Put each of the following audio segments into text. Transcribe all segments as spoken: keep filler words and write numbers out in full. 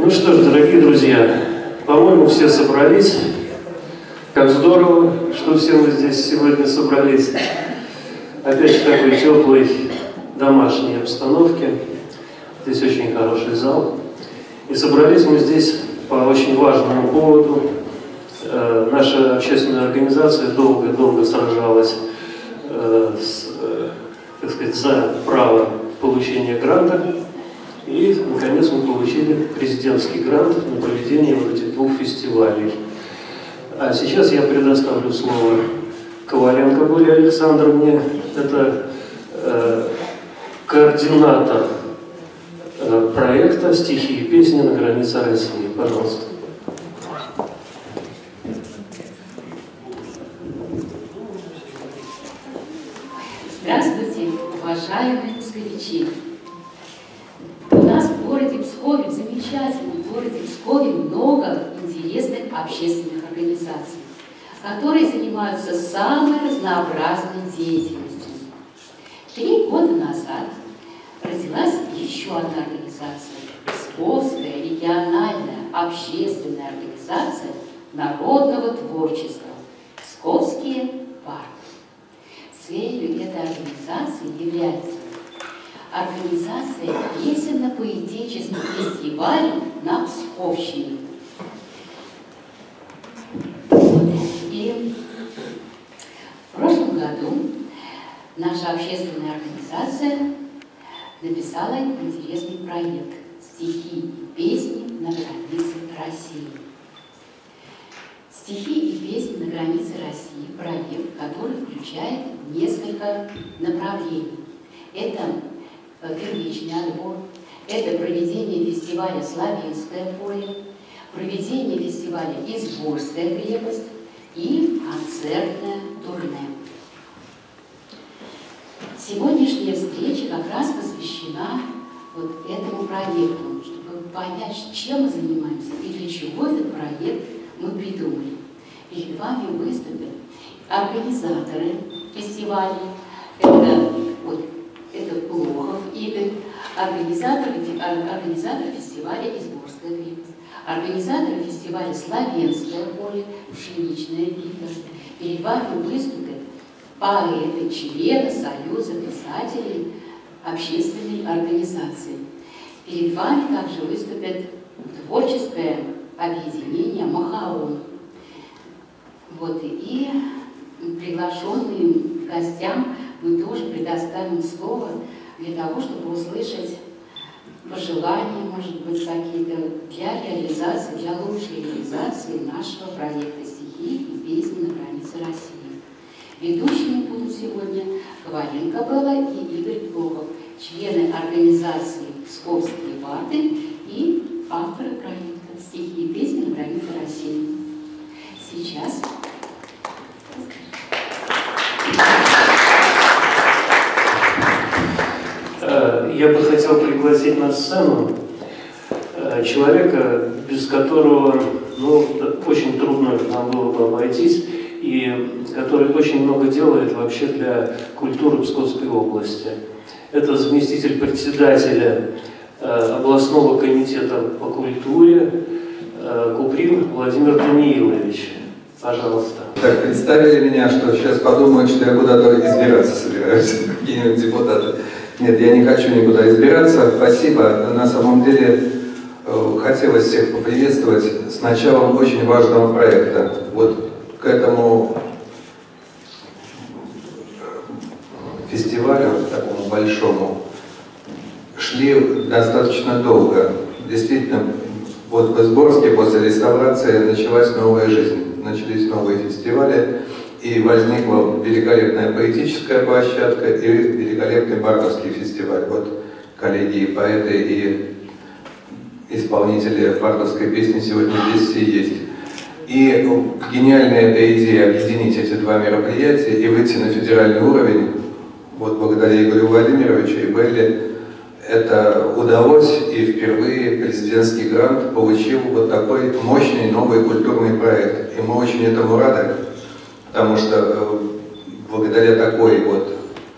Ну что ж, дорогие друзья, по-моему, все собрались. Как здорово, что все мы здесь сегодня собрались. Опять в такой теплой домашней обстановке. Здесь очень хороший зал. И собрались мы здесь по очень важному поводу. Э, наша общественная организация долго-долго сражалась э, с, э, так сказать, за право получения гранта. И, наконец, мы получили президентский грант на проведение вот этих двух фестивалей. А сейчас я предоставлю слово Коваленко Боле Александровне. Это э, координатор э, проекта «Стихи и песни на границе России». Пожалуйста. Здравствуйте, уважаемые москвичи! У нас в городе Пскове, в замечательном городе Пскове, много интересных общественных организаций, которые занимаются самой разнообразной деятельностью. Три года назад родилась еще одна организация – Псковская региональная общественная организация народного творчества «Псковские парки». Целью этой организации является организация песенно-поэтических фестивалей на Псковщине. И в прошлом году наша общественная организация написала интересный проект «Стихи и песни на границе России». «Стихи и песни на границе России» – проект, который включает несколько направлений. Это первичный отбор, это проведение фестиваля «Славянское поле», проведение фестиваля «Изборская крепость» и концертное турне. Сегодняшняя встреча как раз посвящена вот этому проекту, чтобы понять, чем мы занимаемся и для чего этот проект мы придумали. Перед вами выступят организаторы фестиваля, это, вот, это Плохов Игорь, организатор, организатор фестиваля «Изборская крепость», организатор фестиваля «Славянское поле», «Пшеничная вита». Перед вами выступят поэты, члены Союза писателей общественной организации. Перед вами также выступит творческое объединение «Махаон». Вот, и приглашенным гостям мы тоже предоставим слово для того, чтобы услышать пожелания, может быть, какие-то для реализации, для лучшей реализации нашего проекта «Стихи и песни на границе России». Ведущими будут сегодня Коваленко Белла и Игорь Плохов, члены организации «Псковские парки» и авторы проекта «Стихи и песни на границе России». Сейчас. Я бы хотел пригласить на сцену человека, без которого ну, очень трудно нам было бы обойтись, и который очень много делает вообще для культуры Псковской области. Это заместитель председателя областного комитета по культуре Куприн Владимир Даниилович. Пожалуйста. Так, представили меня, что сейчас подумают, что я куда-то избираться собираюсь, какие-нибудь депутаты. Нет, я не хочу никуда избираться. Спасибо. На самом деле э, хотелось всех поприветствовать с началом очень важного проекта. Вот к этому фестивалю, такому большому, шли достаточно долго. Действительно, вот в Изборске после реставрации началась новая жизнь. Начались новые фестивали. И возникла великолепная поэтическая площадка и великолепный бардовский фестиваль. Вот коллеги и поэты, и исполнители бардовской песни сегодня здесь все есть. И ну, гениальная эта идея объединить эти два мероприятия и выйти на федеральный уровень, вот благодаря Игорю Владимировичу и Белле, это удалось, и впервые президентский грант получил вот такой мощный новый культурный проект. И мы очень этому рады. Потому что э, благодаря такой вот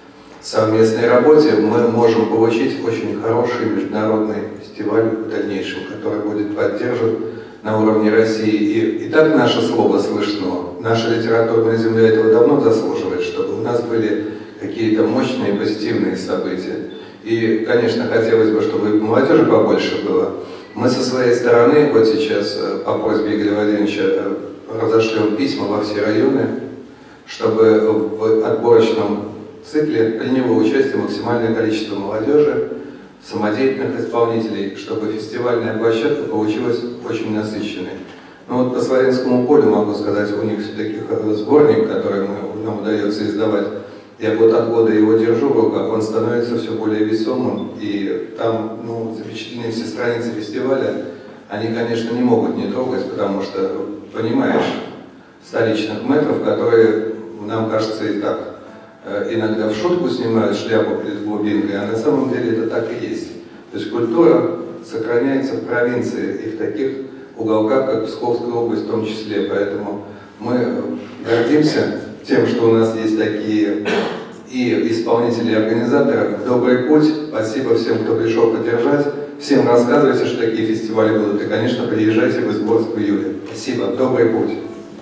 совместной работе мы можем получить очень хороший международный фестиваль в дальнейшем, который будет поддержан на уровне России. И, и так наше слово слышно. Наша литературная земля этого давно заслуживает, чтобы у нас были какие-то мощные позитивные события. И, конечно, хотелось бы, чтобы молодежи побольше было. Мы со своей стороны, вот сейчас по просьбе Игоря Владимировича, разошлем письма во все районы, чтобы в отборочном цикле приняло участие максимальное количество молодежи, самодеятельных исполнителей, чтобы фестивальная площадка получилась очень насыщенной. Ну вот по Славянскому полю могу сказать, у них все-таки сборник, который мы, нам удается издавать, я год от года его держу в руках, он становится все более весомым, и там ну, запечатлены все страницы фестиваля, они, конечно, не могут не трогать, потому что, понимаешь, столичных мэтров, которые, нам кажется, и так иногда в шутку снимают шляпу перед глубинкой, а на самом деле это так и есть. То есть культура сохраняется в провинции и в таких уголках, как Псковская область в том числе. Поэтому мы гордимся тем, что у нас есть такие и исполнители, и организаторы. Добрый путь. Спасибо всем, кто пришел поддержать. Всем рассказывайте, что такие фестивали будут. И, конечно, приезжайте в Изборск в июле. Спасибо. Добрый путь.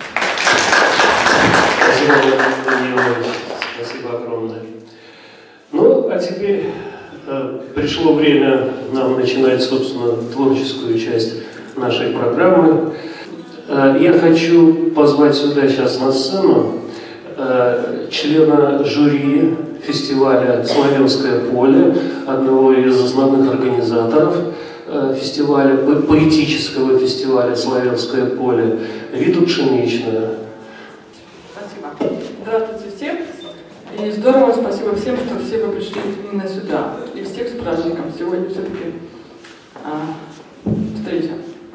Спасибо, Владимир Иванович. Спасибо огромное. Ну, а теперь э, пришло время нам начинать, собственно, творческую часть нашей программы. Э, я хочу позвать сюда сейчас на сцену э, члена жюри фестиваля «Славянское поле», одного из основных организаторов э, фестиваля, поэтического фестиваля «Славянское поле», Виту Пшеничную. Спасибо. Здравствуйте всем. И здорово, спасибо всем, что все вы пришли именно сюда. И всех с праздником. Сегодня все-таки а, встреча.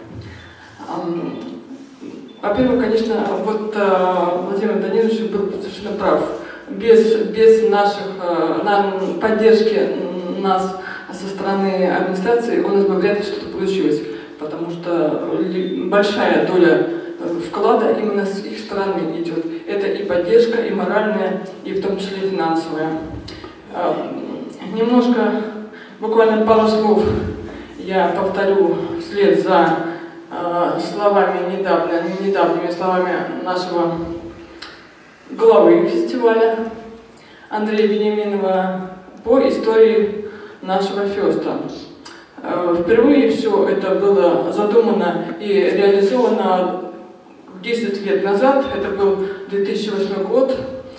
А, во-первых, конечно, вот а, Владимир Данилович был совершенно прав. Без, без наших, а, нам, поддержки нас со стороны администрации у нас бы вряд ли что-то получилось. Потому что большая доля вклада именно с их стороны идет. Это и поддержка, и моральная, и в том числе финансовая. Немножко, буквально пару слов я повторю вслед за словами, недавно, недавними словами нашего главы фестиваля Андрея Вениаминова по истории нашего феста. Впервые все это было задумано и реализовано десять лет назад, это был две тысячи восьмой год.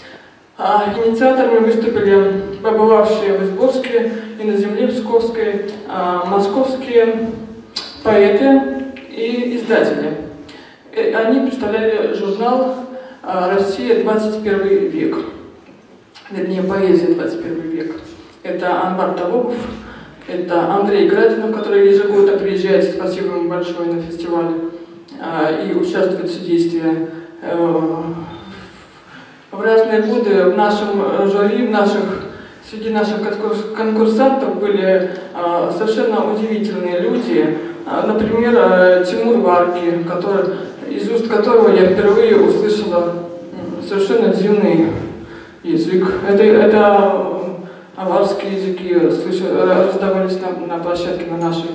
А инициаторами выступили побывавшие в Изборске и на земле Псковской а, московские поэты и издатели. И они представляли журнал а, «Россия двадцать первый век», вернее, «Поэзия двадцать первый век». Это Анвар Талобов, это Андрей Градинов, который ежегодно приезжает, спасибо ему большое, на фестиваль и участвует в судействе. В разные годы в нашем жюри, в наших, среди наших конкурсантов были совершенно удивительные люди. Например, Тимур Варки, который, из уст которого я впервые услышала совершенно дивный язык. Это, это аварские языки раздавались на, на площадке на нашей.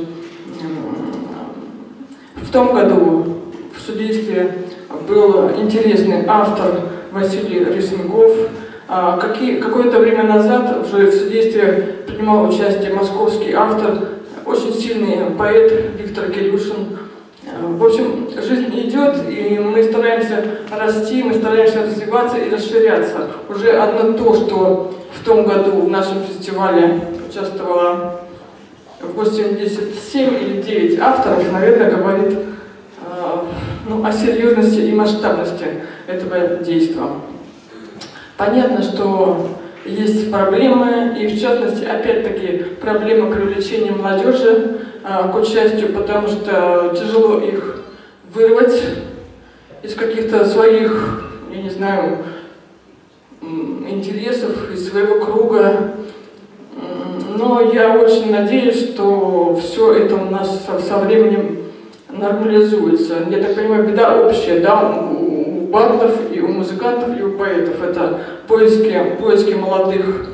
В том году в судействе был интересный автор Василий Рисунков. Какое-то время назад уже в судействе принимал участие московский автор, очень сильный поэт Виктор Кирюшин. В общем, жизнь идет, и мы стараемся расти, мы стараемся развиваться и расширяться. Уже одно то, что в том году в нашем фестивале участвовало восемьдесят семь или девять авторов, наверное, говорит э, ну, о серьезности и масштабности этого действия. Понятно, что есть проблемы, и в частности, опять-таки, проблемы привлечения молодежи э, к участию, потому что тяжело их вырвать из каких-то своих, я не знаю, интересов, из своего круга. Но я очень надеюсь, что все это у нас со, со временем нормализуется. Я так понимаю, беда общая, да, у, у бардов, и у музыкантов, и у поэтов. Это поиски, поиски молодых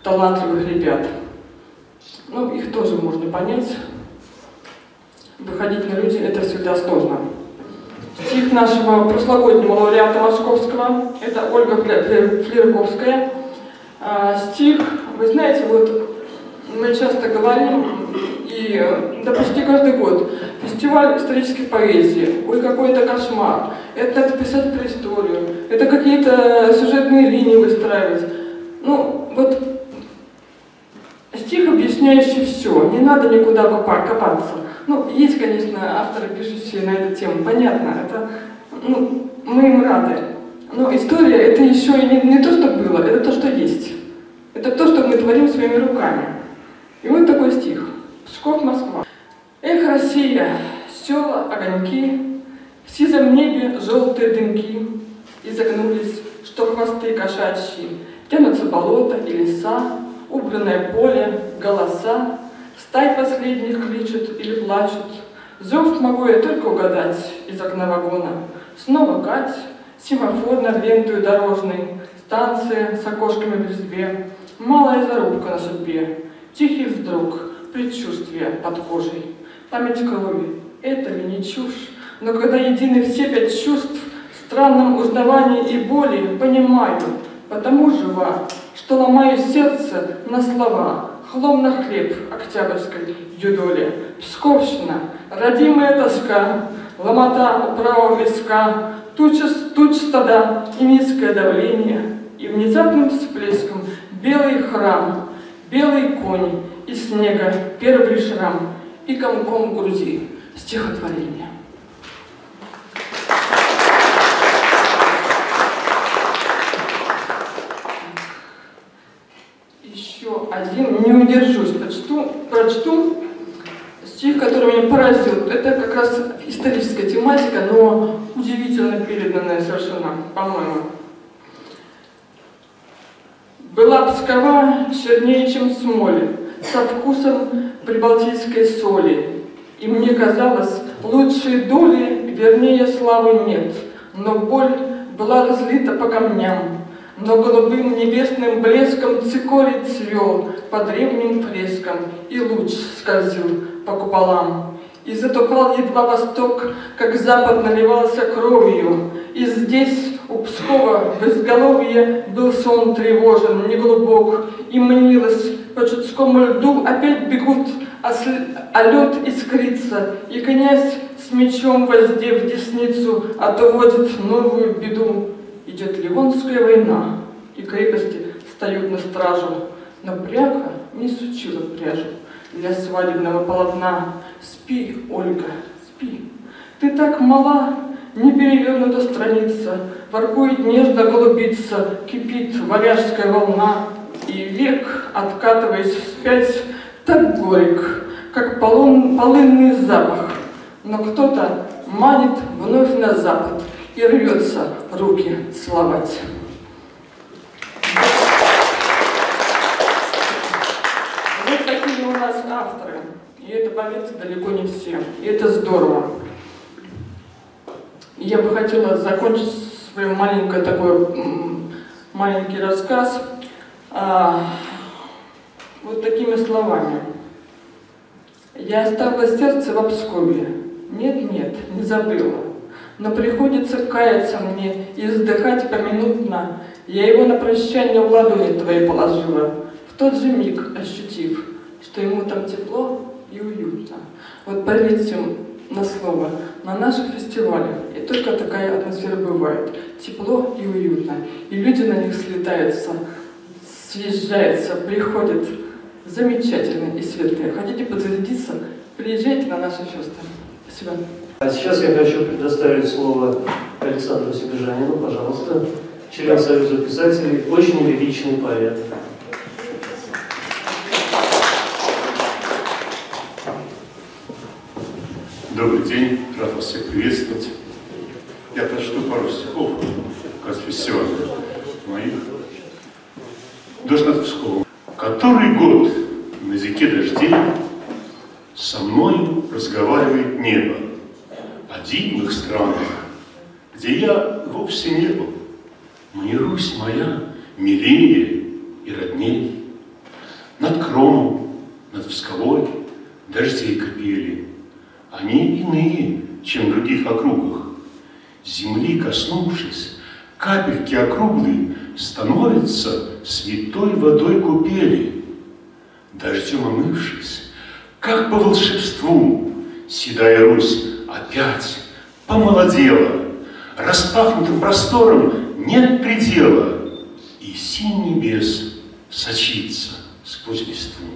талантливых ребят. Ну, их тоже можно понять. Выходить на люди — это всегда сложно. Стих нашего прошлогоднего лауреата Московского, это Ольга Флерковская. Стих, вы знаете, вот мы часто говорим, и да почти каждый год, фестиваль исторической поэзии, ой, какой это кошмар, это надо писать про историю, это какие-то сюжетные линии выстраивать. Ну, вот стих, объясняющий все, не надо никуда копаться. Ну, есть, конечно, авторы, пишущие на эту тему, понятно, это, ну, мы им рады. Но история — это еще и не, не то, что было, это то, что есть. Это то, что мы творим своими руками. И вот такой стих. Псков, Москва. Эх, Россия, села, огоньки, в сизом небе желтые дымки, изогнулись, что хвосты кошачьи, тянутся болота и леса, убранное поле, голоса, стай последних кличут или плачут. Зов могу я только угадать из окна вагона. Снова гать, семафор над лентою дорожной, станция с окошками в избе, малая зарубка на судьбе, тихий вздруг, предчувствие под кожей, память крови. Это ли не чушь? Но когда едины все пять чувств, в странном узнавании и боли понимаю, потому жива, что ломаю сердце на слова, хлом на хлеб октябрьской юдоли. Псковщина, родимая тоска, ломота у правого виска, туча, туч стада и низкое давление, и внезапным всплеском белый храм, белый конь из снега, первый шрам, и комком в груди стихотворение. Еще один, не удержусь, прочту, прочту стих, который меня поразил. Это как раз историческая тематика, но удивительно переданная совершенно, по-моему. Была Пскова чернее, чем смоль, со вкусом прибалтийской соли. И мне казалось, лучшей доли, вернее, славы нет. Но боль была разлита по камням, но голубым небесным блеском цикорий цвел по древним фрескам, и луч скользил по куполам. И затухал едва восток, как запад наливался кровью. И здесь, у Пскова, в изголовье, был сон тревожен, неглубок, и мнилось, по чудскому льду опять бегут, а, а лед искрится, и князь с мечом, воздев десницу, отводит новую беду. Идет Ливонская война, и крепости встают на стражу, но пряха не сучила пряжу для свадебного полотна. Спи, Ольга, спи, ты так мала, не перевернута страница, воркует нежно голубица, кипит варяжская волна, и век, откатываясь вспять, так горек, как полон, полынный запах, но кто-то манит вновь на запад и рвется руки целовать. Вот такие у нас авторы. И это, поверьте, далеко не все. И это здорово. И я бы хотела закончить свой маленький такой маленький рассказ а, вот такими словами. Я оставила сердце в Пскове. Нет, нет, не забыла. Но приходится каяться мне и вздыхать поминутно. Я его на прощание в ладони твои положила, в тот же миг ощутив, что ему там тепло и уютно. Вот поверьте на слово, на наших фестивалях и только такая атмосфера бывает. Тепло и уютно. И люди на них слетаются, съезжаются, приходят. Замечательно и светлые. Хотите подзарядиться? Приезжайте на наши фесты. Спасибо. А сейчас я хочу предоставить слово Александру Себежанину, пожалуйста, член Союза писателей, очень лиричный поэт. Добрый день, рад вас всех приветствовать. Я прочту пару стихов, как раз фестиваля моих. Дождь над Псковом. Который год на языке дождей со мною разговаривает небо о дивных странах, где я вовсе не был. Мне Русь моя милее и родней. крону над Псковой дождей капели. Они иные, чем в других округах. Земли коснувшись, капельки округлые становятся святой водой купели. Дождем омывшись, как по волшебству, седая Русь опять помолодела. Распахнутым простором нет предела, и синь небес сочится сквозь листву.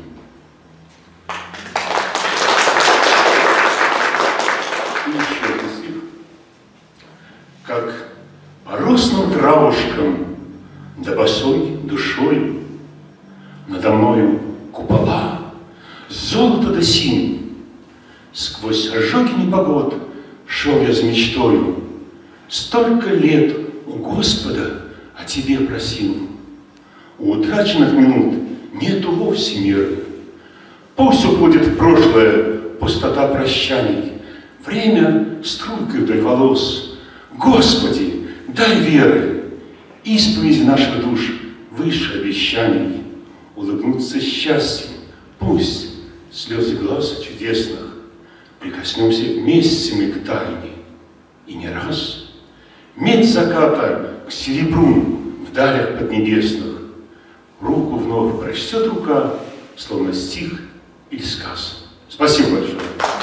И еще один стих. Как по росным травушкам да босой душой надо мною купола, золото да синь. Сквозь ожоги непогод шел я с мечтою. Столько лет у Господа о тебе просил. У утраченных минут нету вовсе меры. Пусть уходит в прошлое пустота прощаний. Время струйкой вдоль волос. Господи, дай веры, исповедь наших душ выше обещаний. Улыбнуться счастьем, пусть слезы глаз чудесных. Прикоснемся вместе мы к тайне. И не раз медь заката к серебру в далях поднебесных. Руку вновь прочтет рука, словно стих или сказ. Спасибо большое.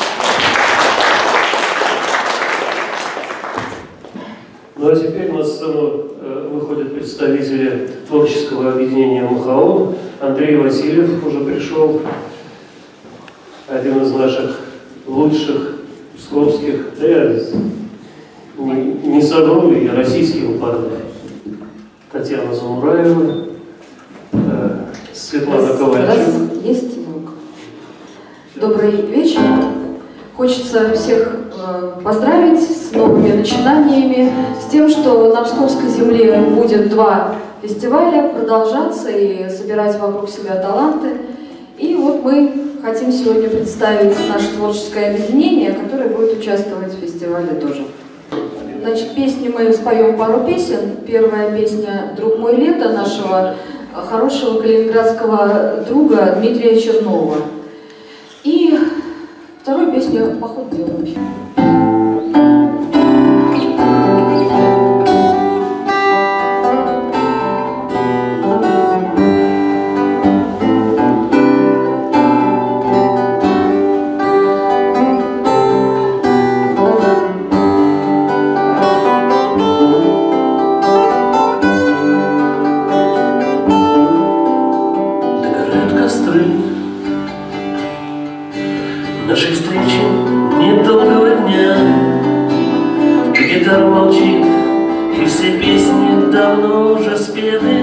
Ну а теперь на сцену э, выходят представители творческого объединения МХО. Андрей Васильев уже пришел, один из наших лучших псковских, да я не, не совру, и российских парней. Татьяна Замураева, э, Светлана Раз, Ковальчук. раз есть звук. Добрый вечер. Хочется всех э, поздравить с новыми начинаниями, с тем, что на Псковской земле будет два фестиваля продолжаться и собирать вокруг себя таланты. И вот мы хотим сегодня представить наше творческое объединение, которое будет участвовать в фестивале тоже. Значит, песни мы споем пару песен. Первая песня «Друг мой, лето» нашего хорошего калининградского друга Дмитрия Чернова. И вторую песню «По ходу дела». Нашей встречи недолгого дня. Гитара молчит, и все песни давно уже спеты.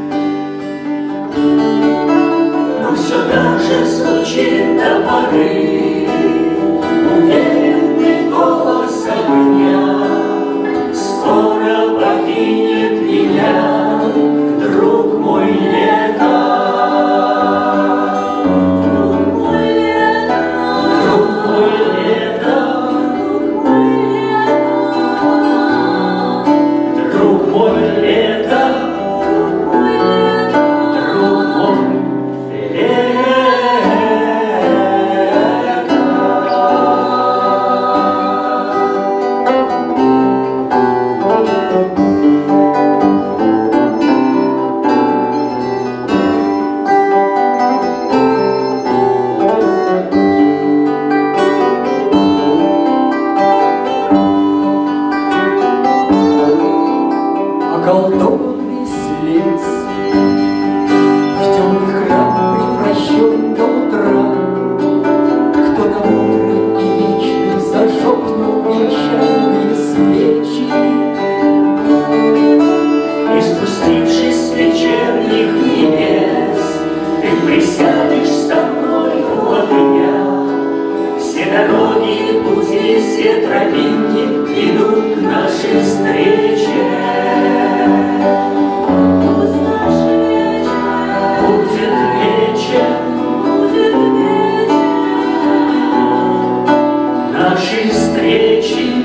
Но все так же звучит до поры уверенный голос огня. Скоро покинет меня, друг мой, лето. Околдованный слез в темный храм превращен до утра. Кто на мудрый и вечный зажег венчальные свечи, и спустившись с вечерних небес, ты присядешь со мной у огня. Все дороги, пути, все тропинки ведут к нашей встрече. Нашей встречи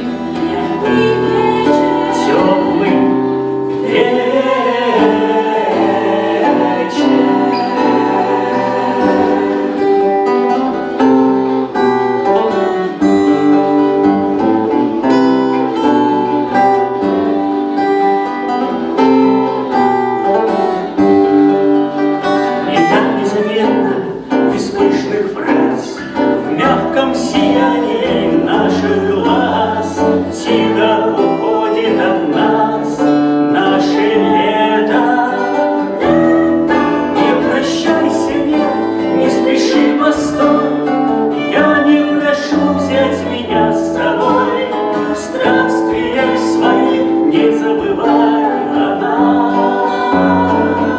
теплый вечер. наших глаз тихо уходит от нас наше лето. Не прощайся, нет, не спеши, постой. Я не прошу взять меня с собой. В странствиях своих не забывай о нас.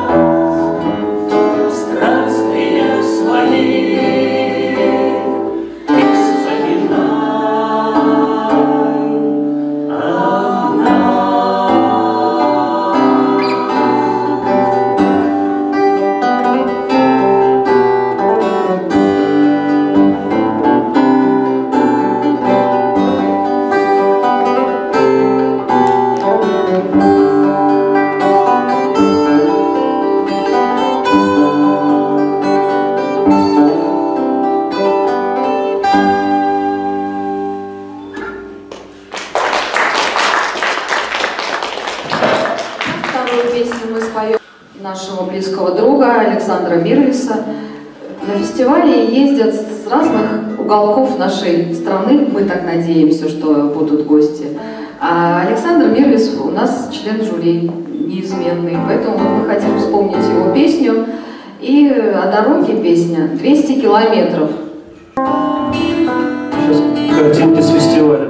В странствиях своих не вспоминай о нас. Вторую песню мы споем нашего близкого друга Александра Мирвиса. На фестивале ездят с разных уголков нашей страны, мы так надеемся, что будут гости. А Александр Мирвис у нас член жюри неизменный, поэтому вот мы хотим вспомнить его песню. И о дороге песня «двести километров». Сейчас картинки с фестиваля.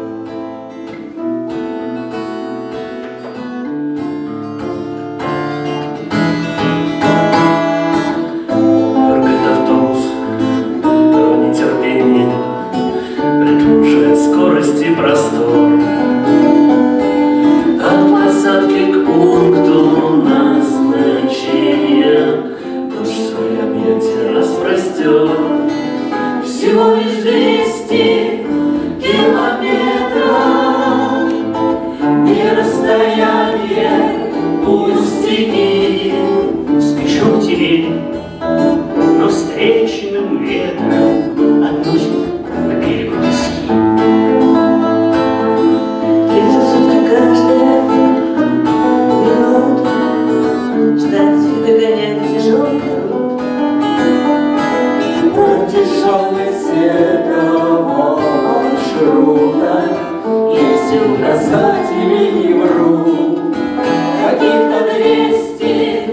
Рыкает автобус, то нетерпение приглушает скорость и простор. От посадки к пункту назначения душ свои объятия распростер. Всего лишь двести километров, не расстояние, пустяки. Спешу к тебе, но встречным ветром относит на берегу пески. Длится сутки каждая минута, ждать и догонять тяжелый труд. Протяженность этого маршрута есть указатели, не вру. Каких-то двести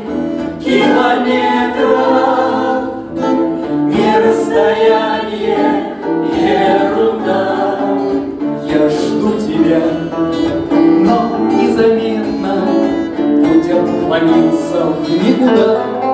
километров, не расстояние, ерунда. Я жду тебя, но незаметно путь отклонится в никуда.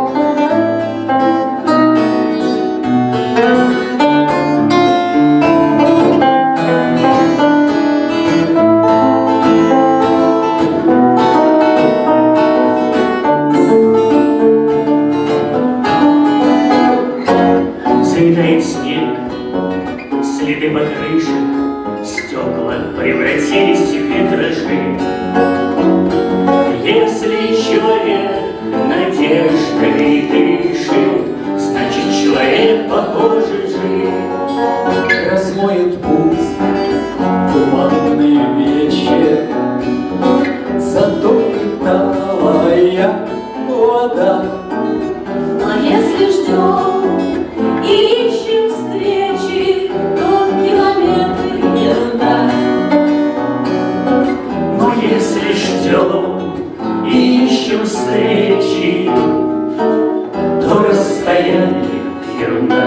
Заедает снег, следы покрышек, стекла превратились в витражи. Если человек надеждой дышит, значит человек, похоже, жив. Размоет путь туманный вечер, затопит талая вода. Но если ждем и ищем встречи, то километры ерунда. Но если ждем и ищем встречи, то расстояние ерунда.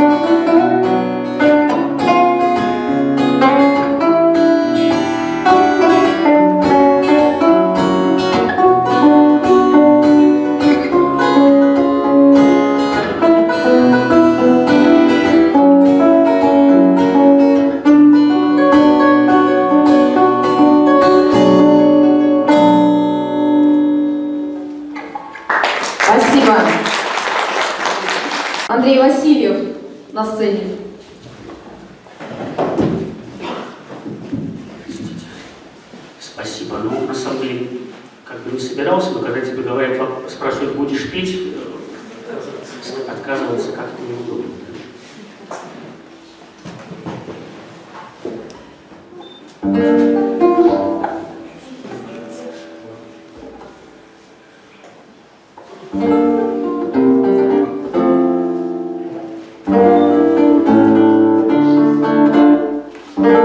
Спасибо. Андрей Васильев на сцене. Спасибо. Ну, на самом деле, как бы не собирался, но когда тебе говорят, спрашивают, будешь петь, отказываться как-то неудобно. Thank you.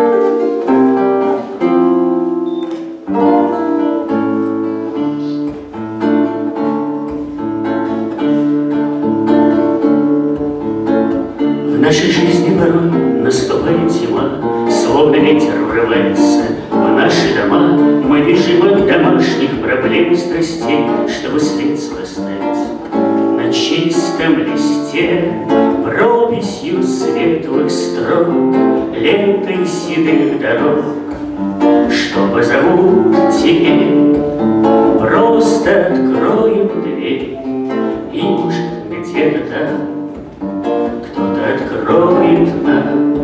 врывается в наши дома. Мы бежим от домашних проблем и страстей, чтобы след свой оставить на чистом листе, прописью светлых строк, лентой седых дорог. Что позовут теперь, просто откроем дверь, и, может, где-то там кто-то откроет нам.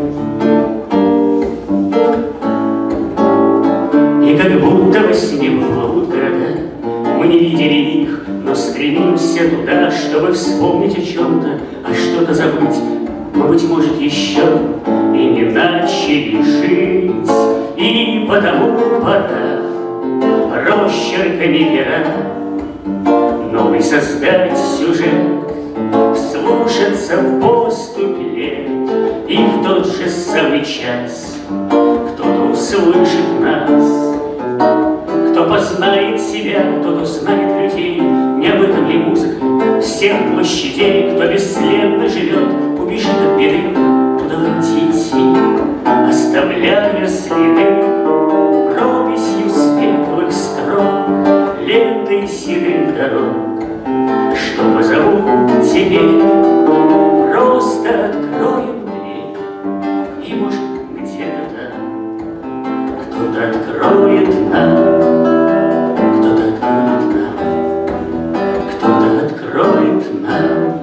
И как будто во сне плывут города, мы не видели их, но стремимся туда, чтобы вспомнить о чем-то, а что-то забыть мы, быть может, еще и не начали жить. И потому пора росчерками пера новый создать сюжет, вслушаться в поступь лет, и в тот же самый час кто-то услышит нас. Кто познает себя, тот узнает людей. Не об этом ли музыка всех площадей? Кто бесследно живет, убежит от беды, туда идти, оставляя следы прописью светлых строк, лентой седых дорог. Что позовут теперь, просто откроем дверь, и, может, где-то там кто-то откроет нам, кто-то откроет нам, кто-то откроет нам.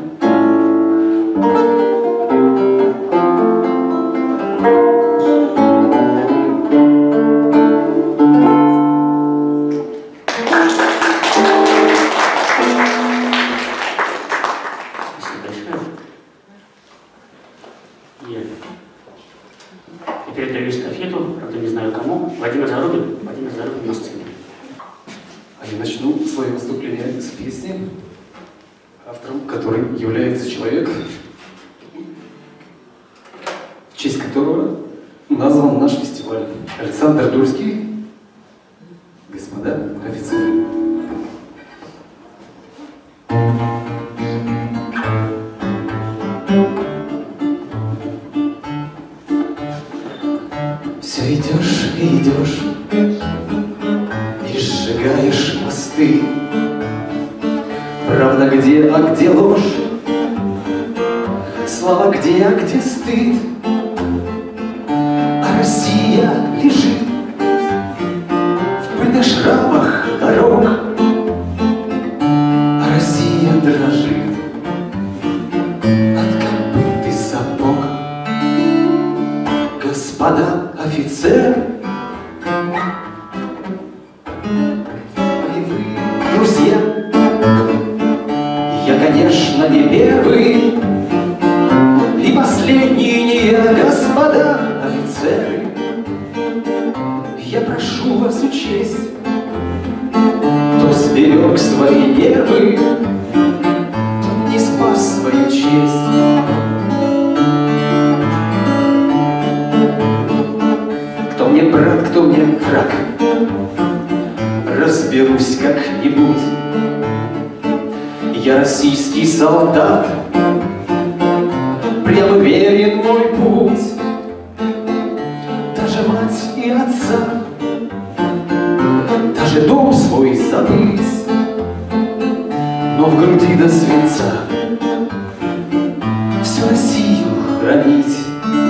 Передаю эстафету, правда не знаю кому. Владимир Зарубин. Владимир Зарубин на сцене. А я начну свое выступление с песни, автором которой является человек, в честь которого назван наш фестиваль. Александр Дульский. Господа офицеры. Все идешь и идешь, и сжигаешь мосты. Правда где, а где ложь? Слова где, а где стыд? А Россия лежит в пыльных шрамах дорог, а Россия дрожит от копыт и сапог. Господа офицеры, и вы, друзья, я, конечно, не первый и последний не я, господа офицеры. Я прошу вас учесть, кто сберег свои нервы, тот не спас свою честь. Кто мне брат, кто мне враг, разберусь как-нибудь. Я российский солдат, прямо верен мой путь. Даже мать и отца, даже дом свой забыть, но в груди до свинца всю Россию хранить.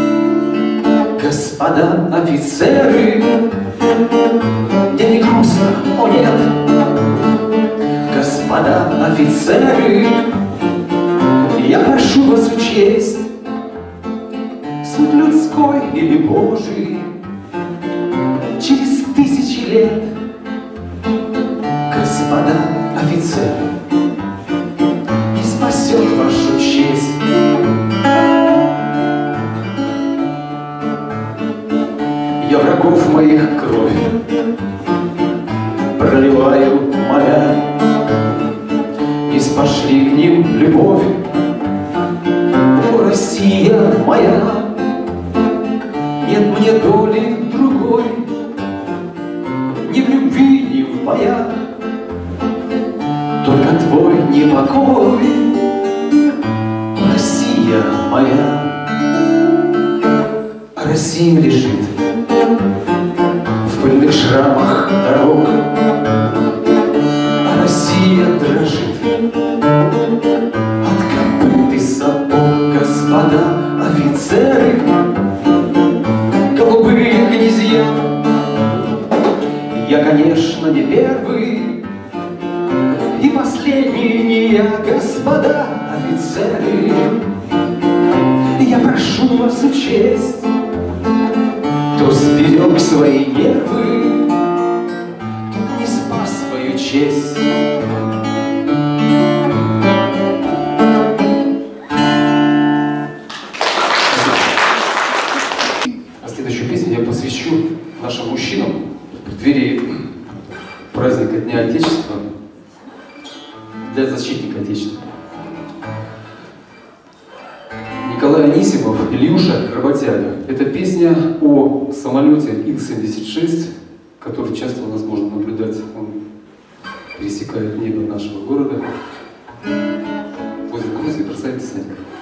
Господа офицеры, мне не грустно, о нет. Господа офицеры, я прошу вас учесть суд людской или Божий через тысячи лет. Господа офицеры, не спасет вашу честь. Я врагов моих кровь проливаю моря, и спошли к ним любовь. О, Россия моя, нет мне доли другой, ни в любви, ни в боях, только твой непокой. Россия моя, а Россия лежит разбитых шрамах дорог. А Россия дрожит от копыт и сапог, господа офицеры, голубые князья. Я, конечно, не первый и последний не я, господа офицеры. Я прошу вас учесть, кто сберег свои нервы, тот не спас свою честь. А следующую песню я посвящу нашим мужчинам в преддверии праздника Дня Отечества, для защитника Отечества. Николай Анисимов, Ильюша, работяга. Это песня о самолете Ил семьдесят шесть, который часто у нас можно наблюдать. Он пересекает небо нашего города. Возле Грузии бросает снег.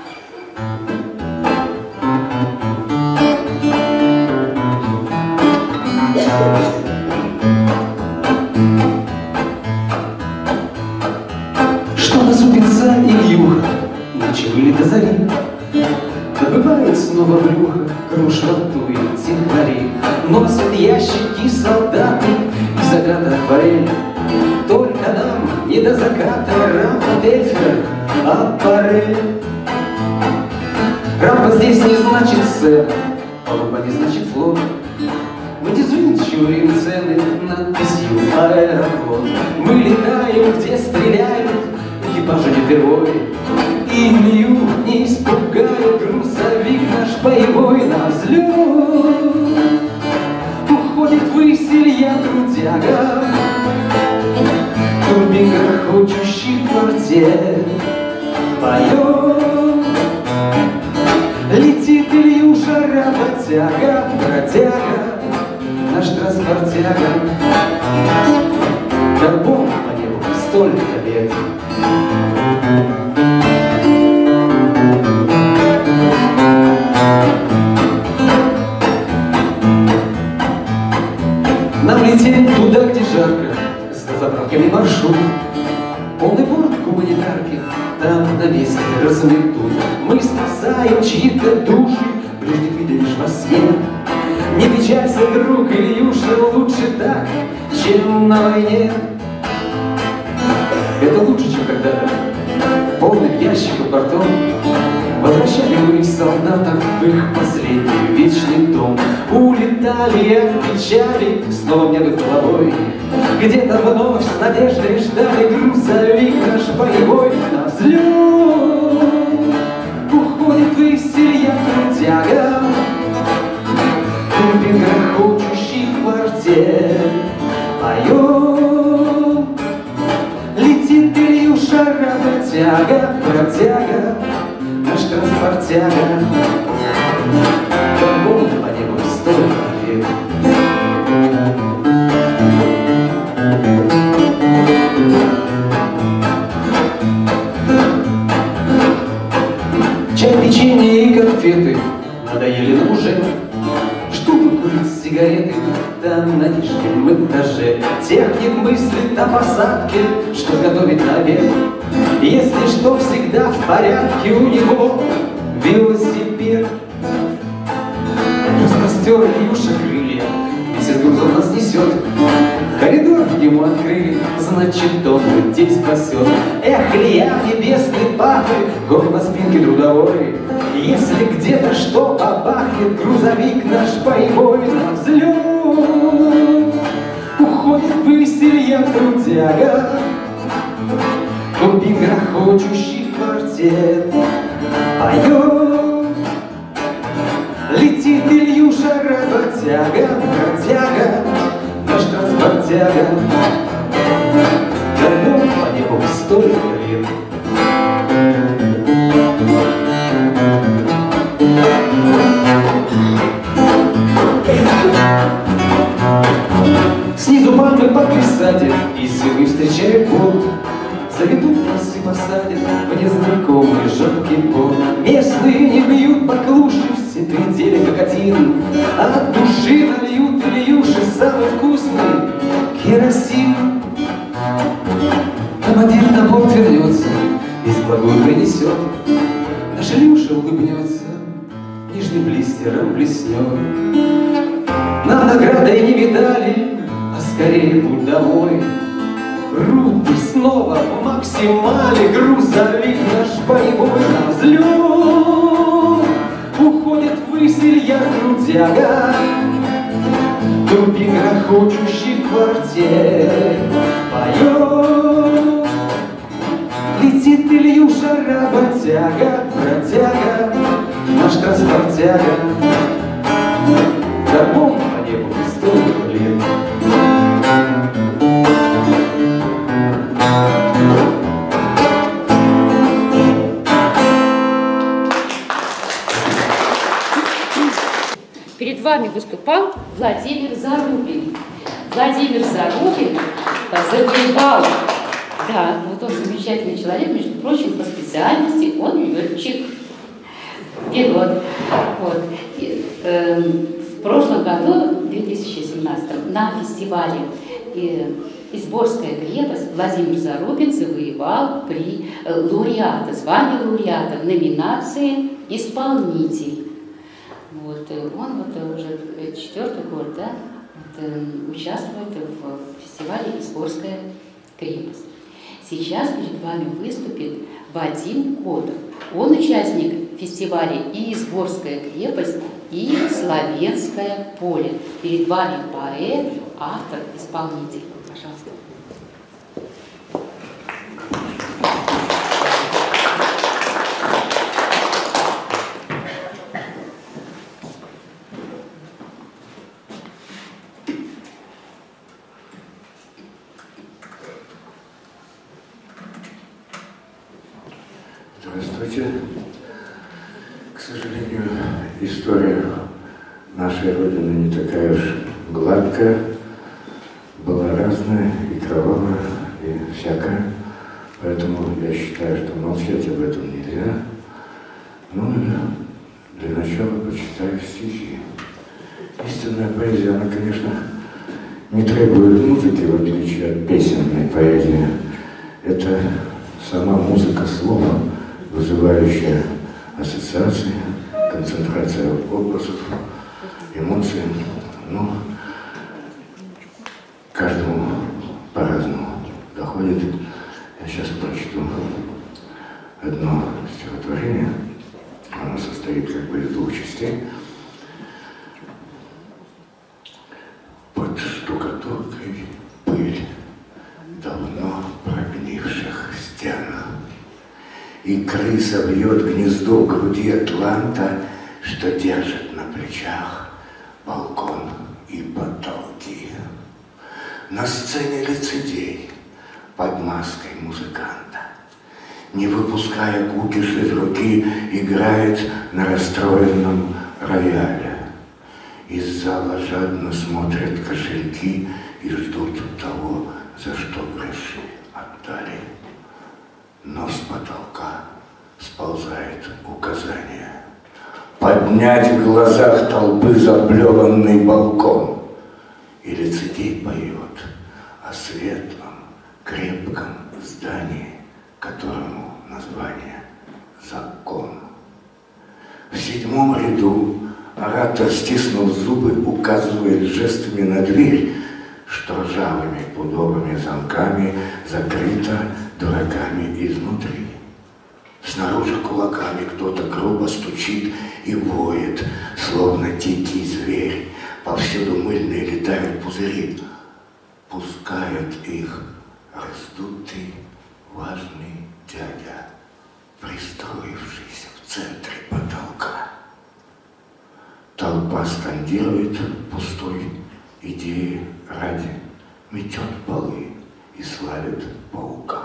Что насупится Ильюха, ночи были до зари. Добывают снова брюхо, кружатуют технари. Носят ящики солдаты и заката акварель. Только нам не до заката рампа Дельфер, а парель. Рампа здесь не значит сцена, палуба не значит флот. Мы дезинчурим цены надписью аэрофлот. Мы летаем, где стреляют, экипажа не впервой. Илью не испугает грузовик наш боевой на взлет. Уходит ввысь Илья трудяга, турбин грохочущий квартет поет. Летит Ильюша работяга, бродяга, наш транспортяга. Горбом по небу столько лет. Нам лететь туда, где жарко, с заправками маршрут. Полный борт гуманитарки, там на месте разметут. Мы спасаем чьи-то души, прежде видишь во сне. Не печалься, друг Ильюша, лучше так, чем на войне. Это лучше, чем когда-то полных ящиков бортом возвращали мы солдатов в их последний вечный дом. Улетали от печали, снова мне над головой. Где-то вновь с надеждой ждали грузовик наш боевой на взлет. Уходит ввысь Илья трудяга, турбин грохочущий квартет поет. Летит Ильюша работяга, бродяга, наш транспортяга. Горбом по небу столько лет. Чай, печенье и конфеты надоели нам уже. Штуку курить сигареты там на нижнем этаже. Техник мыслит о посадке, что готовить на обед. Если что, всегда в порядке у него велосипед. Распростер Ильюша крылья, вместе с грузом нас несет. Коридор ему открыли, значит, он людей спасет. Эх, Илья, небесный папы, год по спинке трудовой. Если где-то что побахнет, грузовик наш боевой на взлет. Уходит ввысь Илья трудяга, турбин грохочущий квартет поет. Летит Ильюша работяга, бродяга, наш транспортяга. Горбом по небу столько лет. Снизу пальмы по глиссаде, и зимой встречают год. Заведут нас и посадят в незнакомый жаркий порт. Местные не бьют баклуши, все пределы как один, от души нальют Ильюши самый вкусный керосин. Там один набор вернется, весь благой принесет. Наш Илюша улыбнется, нижним блистером блеснет. Нам наградой не видали, а скорее путь домой. Рубль снова в максимале, грузовик наш боевой на взлет. Уходит ввысь Илья Крутяга, тупик грохочущий квартет поет. Летит Ильюша работяга, бродяга, наш транспортяга. Домой по небу столько лет. Перед вами выступал Владимир Зарубин. Владимир Зарубин завоевал, да, вот он замечательный человек, между прочим, по специальности он летчик, пилот. Вот. И, э, в прошлом году, в две тысячи семнадцатом, на фестивале э, «Изборская крепость» Владимир Зарубин завоевал при э, лауреата, звание лауреата в номинации «Исполнитель». Вот, он вот уже четвертый год, да, вот, участвует в фестивале «Изборская крепость». Сейчас перед вами выступит Вадим Котов. Он участник фестиваля и «Изборская крепость», и «Славянское поле». Перед вами поэт, автор, исполнитель. Пожалуйста. Здравствуйте. К сожалению, история нашей Родины не такая уж гладкая, была разная и кровавая, и всякая. Поэтому я считаю, что молчать об этом нельзя. Ну и для начала почитаю стихи. Истинная поэзия, она, конечно, не требует музыки, в отличие от песенной поэзии. Это сама музыка слов, вызывающая ассоциации, концентрация образов, эмоций. Ну, каждому по-разному доходит. Я сейчас прочту одно стихотворение. Оно состоит как бы из двух частей. Под штукатуркой пыль давно прогнивших стен. И крыса бьет гнездо в груди атланта, что держит на плечах балкон и потолки. На сцене лицедей под маской музыканта, не выпуская кукиш из руки, играет на расстроенном рояле. Из зала жадно смотрят кошельки и ждут того, за что гроши отдали. Но с потолка сползает указание поднять в глазах толпы заплеванный балкон. И лицедей поет о светлом, крепком здании, которому название закон. В седьмом ряду оратор, стиснув зубы, указывает жестами на дверь, что ржавыми пудовыми замками закрыта дураками изнутри. Снаружи кулаками кто-то грубо стучит и воет, словно дикий зверь. Повсюду мыльные летают пузыри. Пускает их раздутый важный дядя, пристроившийся в центре потолка. Толпа скандирует пустой идеи ради, метет полы и славит паука.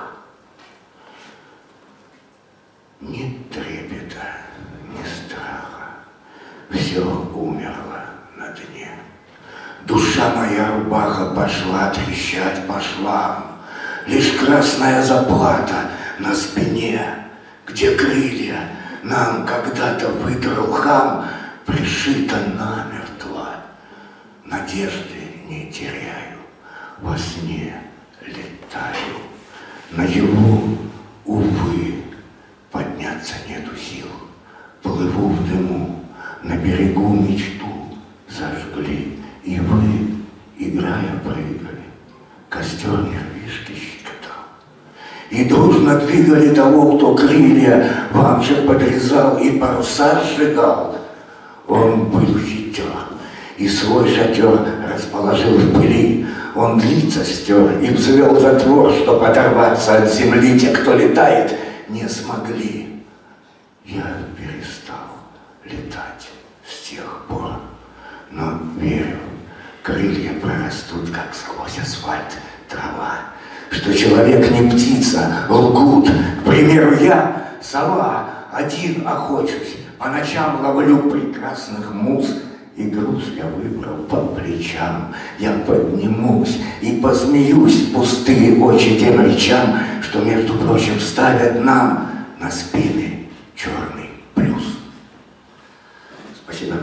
Ни трепета, ни страха, все умерло на дне. Душа моя рубаха пошла трещать по швам, лишь красная заплата на спине, где крылья нам когда-то выдрал хам, пришита намертво надежды не теряю, во сне летаю, наяву, увы, подняться нету сил, плыву в дыму, на берегу мечту зажгли, и вы, играя, прыгали, костер нервишки щекотал. И дружно двигали того, кто крылья вам же подрезал и паруса сжигал. Он был хитер, и свой шатер расположил в пыли. Он лица стер и взвел затвор, чтоб оторваться от земли. Те, кто летает, не смогли. Я перестал летать с тех пор, но верю, крылья прорастут, как сквозь асфальт трава, что человек не птица, лгут. К примеру, я сова, один охочусь, по ночам ловлю прекрасных муз, и груз я выбрал по плечам. Я поднимусь и посмеюсь в пустые очи тем речам, что, между прочим, ставят нам на спины черный плюс. Спасибо.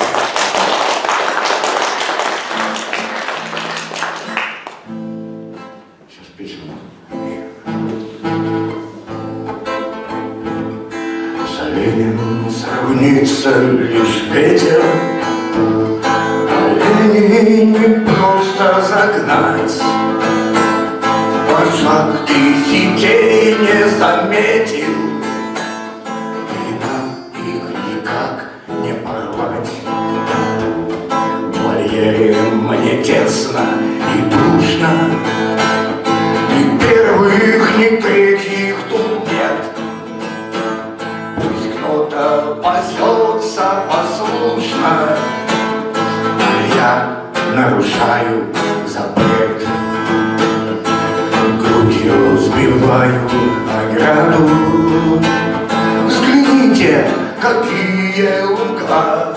Сейчас песню. С оленем сравнится лишь ветер, оленей не просто загнать. Вожак тысячей не заметил, и нам их никак не порвать. В вольере мне тесно и душно, ни первых, ни третьих тут нет. Пусть кто-то пасется послушно, а я нарушаю запрет. Грудью сбиваю ограду. Взгляните, какие луга!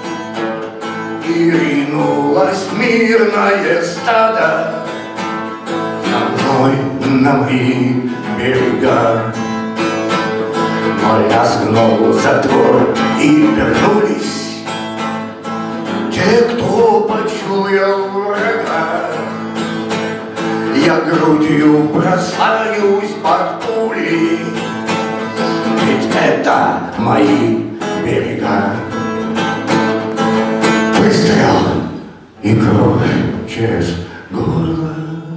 И ринулось мирное стадо за мной на мои берега. Но лязгнул затвор и вернулись те, кто почуял врага. Я грудью бросаюсь под пули, ведь это мои берега. Выстрел и кровь через горло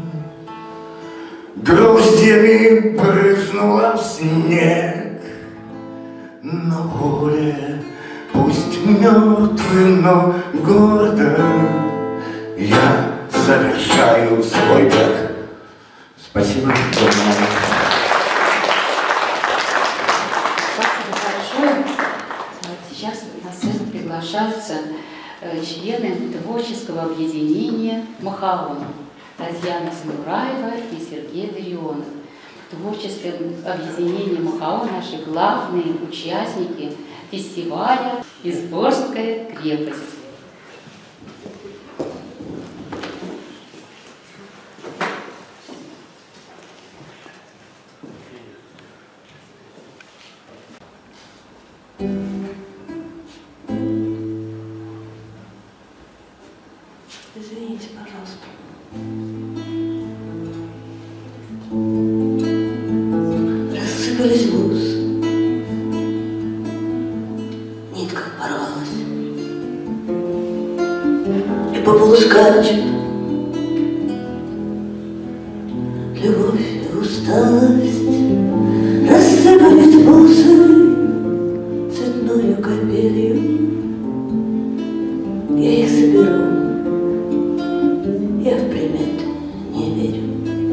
гроздьями брызнула в снег. На воле, пусть мертвым, но гордо, я завершаю свой бег. Спасибо. Спасибо большое. Сейчас на сцену приглашаются члены творческого объединения «Махаон» Татьяна Самураева и Сергей Ларионов. Творческое объединение «Махаон» — наши главные участники фестиваля «Изборская крепость». Извините, пожалуйста. Рассыпались бус, нитка порвалась, и по полу скачет любовь и усталость. Рассыпались бусы цветною капелью. Я их соберу, я в примет не верю.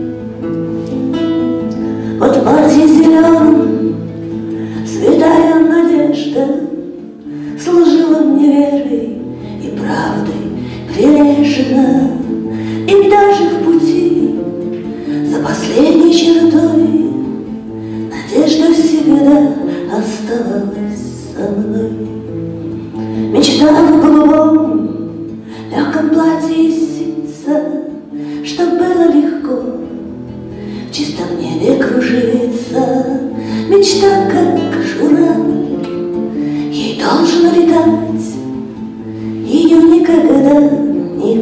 Под платье зеленым святая надежда служила мне верой и правдой прилежно. И даже в пути за последней чертой надежда всегда оставалась со мной. Мечта в голубом легком платье из ситца, чтоб было легко в чистом небе кружиться. Мечта, как журавль, ей должно летать, ее никогда не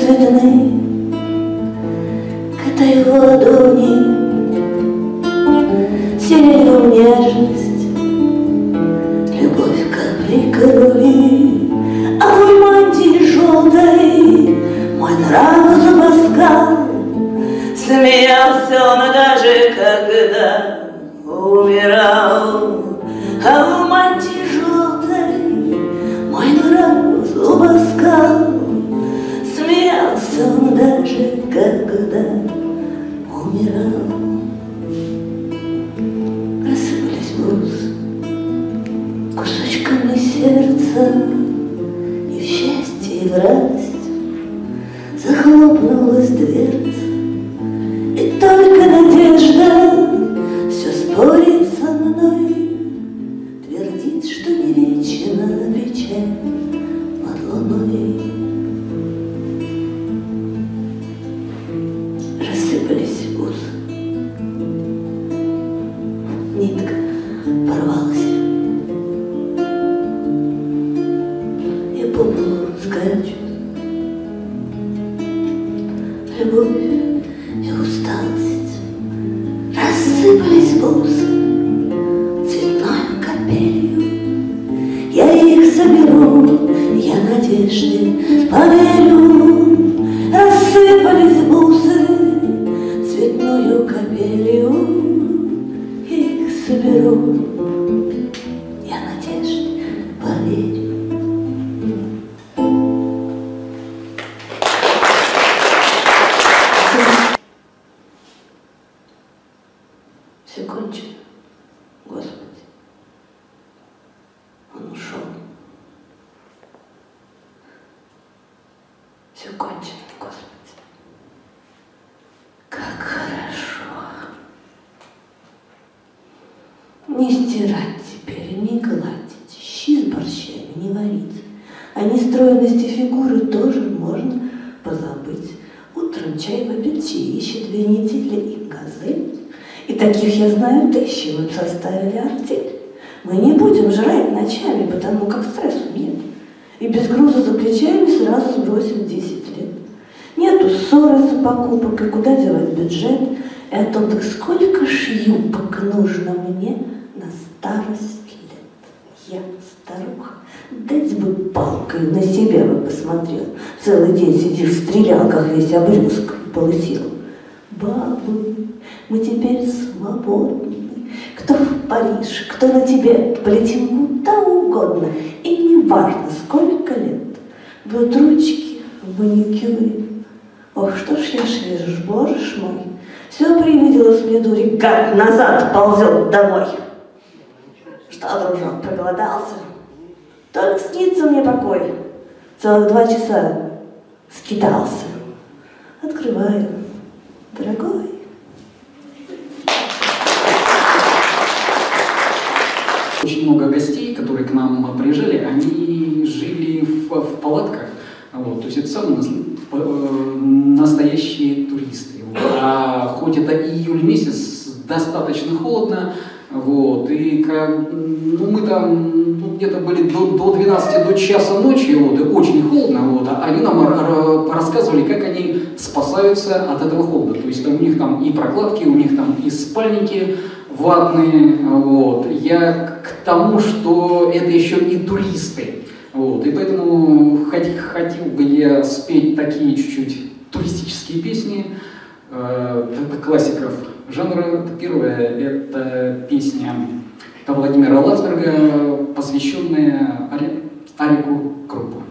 цветны к этой ладони, сиреневую нежность, любовь капли крови, а в мантии желтой мой нрав забаскал. Смеялся он даже когда умирал, а в мантии желтой мой нрав забаскал. Смеялся он даже когда умирал. Рассыпались брусы кусочками сердца, и в счастье, и в радость захлопнулась дверца, и только надежда все спорит со мной, твердит, что не вечна печаль под луной. Рассыпались бузы, нитка порвалась, и по полу скачут любовь и усталость. Рассыпались бузы цветной капелью, я их соберу, я надежде поверю. Рассыпались бузы цветную капелью, я их соберу, я надежде поверю. Все кончено, Господи. Он ушел. Все кончено, Господи. Как хорошо. Не стирать теперь, не гладить, щи с борщами не варить. О нестройности фигуры тоже можно позабыть. Утром чай попить, чаище, две недели и газель. И таких, я знаю, тысячи мы составили артель. Мы не будем жрать ночами, потому как стрессу нет. И без груза за плечами сразу сбросим десять лет. Нету ссоры за покупок, и куда девать бюджет. И о том, так сколько ж юбок нужно мне на старость лет. Я старуха, дать бы палкой, на себя бы посмотрел. Целый день сидишь в стрелялках, весь обрюзг и полысел. Бабы, мы теперь свободны. Кто в Париж, кто на Тибет, полетим куда угодно. И не важно, сколько лет. Вот ручки в маникюре. Ох, что ж я ж вижу, боже ж мой. Все привиделось мне, дури, гад назад ползет домой. Что, дружок, проголодался? Только снится мне покой. Целых два часа скитался. Открываю. Дорогой. Очень много гостей, которые к нам приезжали, они жили в, в палатках. Вот, то есть это самые настоящие туристы. Вот. А хоть это июль месяц, достаточно холодно, вот, и ну, мы там ну, где-то были до, до двенадцати, до часа ночи, вот, и очень холодно, вот, а они нам рассказывали, как они спасаются от этого холода. То есть там, у них там и прокладки, у них там и спальники ватные, вот. Я к тому, что это еще и туристы. Вот, и поэтому хотел, хотел бы я спеть такие чуть-чуть туристические песни, э, это классиков жанра. Первая – это песня Владимира Лацберга, посвященная Ари, Арику Крупу.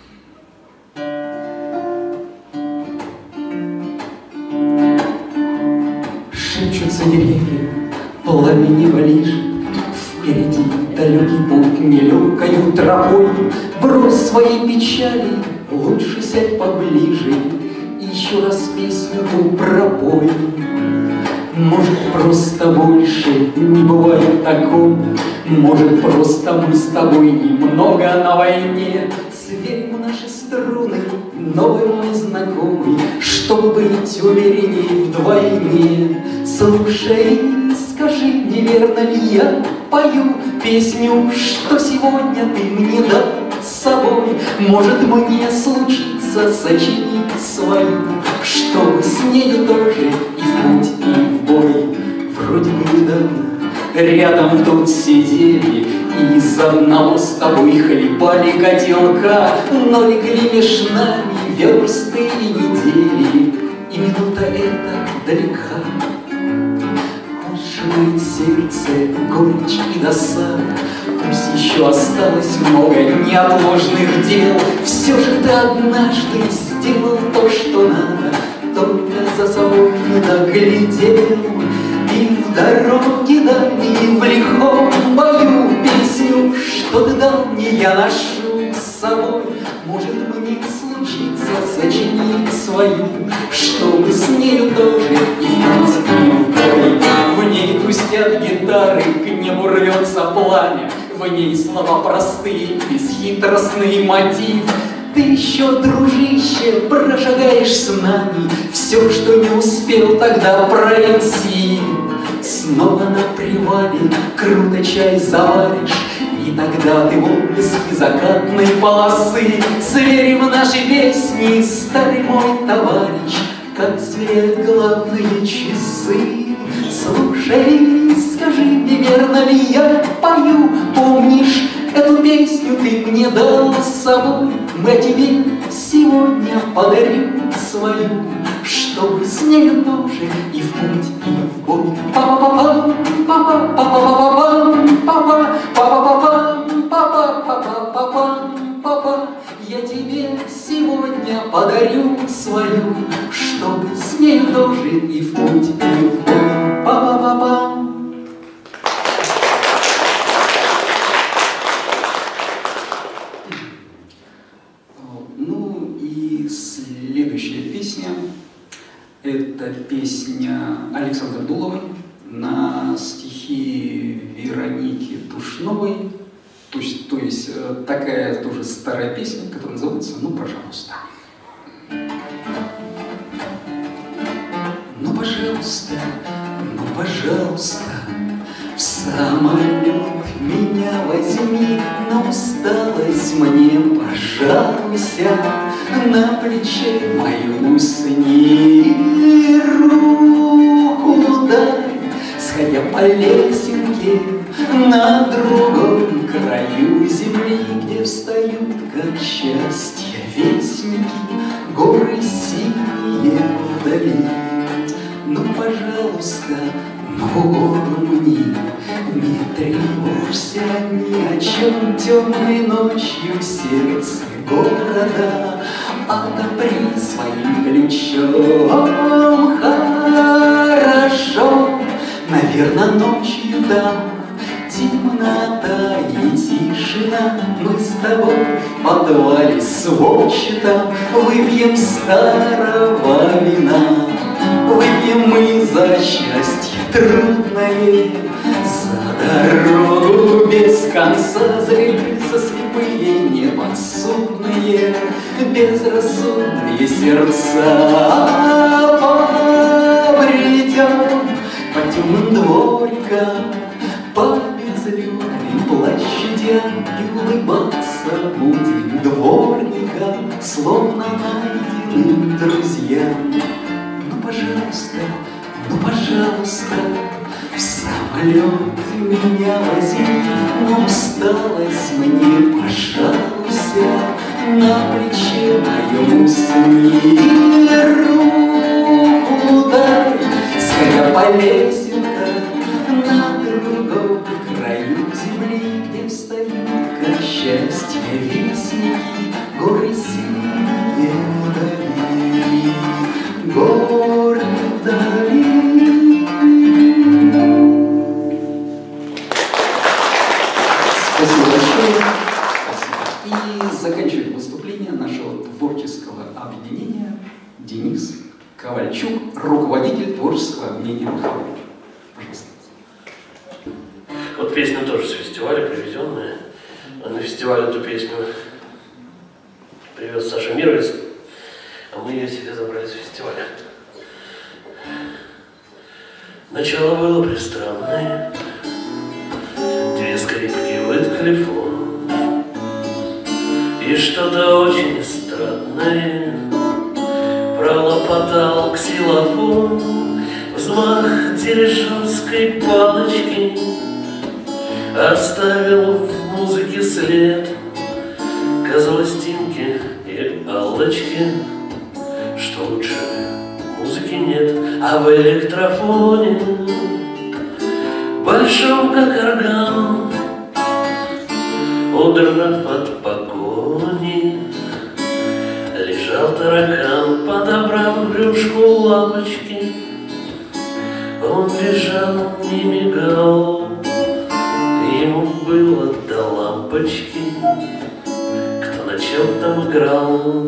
Шепчутся деревья, пламени валишь, впереди далекий путь нелегкою тропой. Брось свои печали, лучше сядь поближе, и еще раз песню ту пропой. Может, просто больше не бывает такого, может, просто мы с тобой немного на войне. Сверим наши струны, новый мой знакомый, чтобы быть уверенней вдвойне. Слушай, скажи, неверно ли я пою песню, что сегодня ты мне дал с собой? Может, мне случится сочинить свою, чтобы с нею тоже и в путь, и в бой. Вроде бы недавно рядом тут сидели и из одного с тобой хлебали котелка, но легли меж нами версты и недели, и минута эта далека. Сжимает сердце горечь и досада, пусть еще осталось много неотложных дел, все же ты однажды сделал то, что надо, только за собой не доглядел. И в дороге дальней, в лихом бою песню, что ты дал мне, я ношу с собой. Может мне случится сочинить свою, чтобы с нею тоже и в бой. В ней хрустят гитары, к небу рвется пламя, в ней слова простые, бесхитростный мотив. Ты еще, дружище, прошагаешь с нами все, что не успел тогда пройти. Снова на привале круто чай заваришь, и тогда ты в отблеске закатной полосы сверим наши песни, старый мой товарищ, как сверяют главные часы. Слушай, скажи мне, верно ли я пою, помнишь, эту песню ты мне дал с собой? Мы тебе сегодня подарим свою, чтобы с нею тоже и в путь, и в бой. Па-па-па-пам, па-па-па-па-па-пам, па-па-па-па-па-пам, па-па-па-па-па-пам, папа. Я тебе сегодня подарю свою, чтобы с нею тоже и в путь, и в бой. Па-па-па-пам. Ну и следующая песня. Это песня Александра Дулова на стихи Вероники Тушновой. То есть, то есть такая тоже старая песня, которая называется «Ну, пожалуйста». Ну, пожалуйста, ну, пожалуйста, в самолет меня возьми, на усталость мне пожалуйся, на плече мою усни, руку дай, сходя по лесенке на другом краю земли, где встают, как счастье, вестники, горы синие вдали. Ну, пожалуйста, напомни, не тревожься ни о чем темной ночью в сердце города, отопри своим ключом. Хорошо, наверное, ночью там темнота и тишина, мы с тобой в подвале сводчатом выпьем старого вина. Выпьем мы за счастье трудное, за дорогу без конца, за рельсы слепые, неподсудные, безрассудные сердца. Побредем по темным дворикам, по безлюдным площадям, и улыбаться будем дворникам, словно найденным друзьям. Ну, пожалуйста, ну, пожалуйста, в самолет меня возьми, но усталость мне, пожалуйся, на плече моем усни, руку дай, сходя по лесенкам на другом краю земли, где встают, как счастье, вестники, горы синие вдали, горы вдали. Спасибо большое. И заканчивает выступление нашего творческого объединения Денис Ковальчук, руководитель творческого объединения «Маховой». Пожалуйста. Вот песня тоже с фестиваля, привезенная. На фестиваль эту песню привез Саша Мировец, а мы ее себе забрали с фестиваля. Начало было пристранное. Две скрипки выткали фон, и что-то очень странное ксилофон, взмах дирижерской палочки оставил в музыке след. Казалось Тинке и Аллочке, что лучше музыки нет, а в электрофоне, большом как орган, удрав от погони, лежал таракан, подобрав брюшку лапочки. Он лежал, не мигал, ему было до лампочки, кто на чем там играл.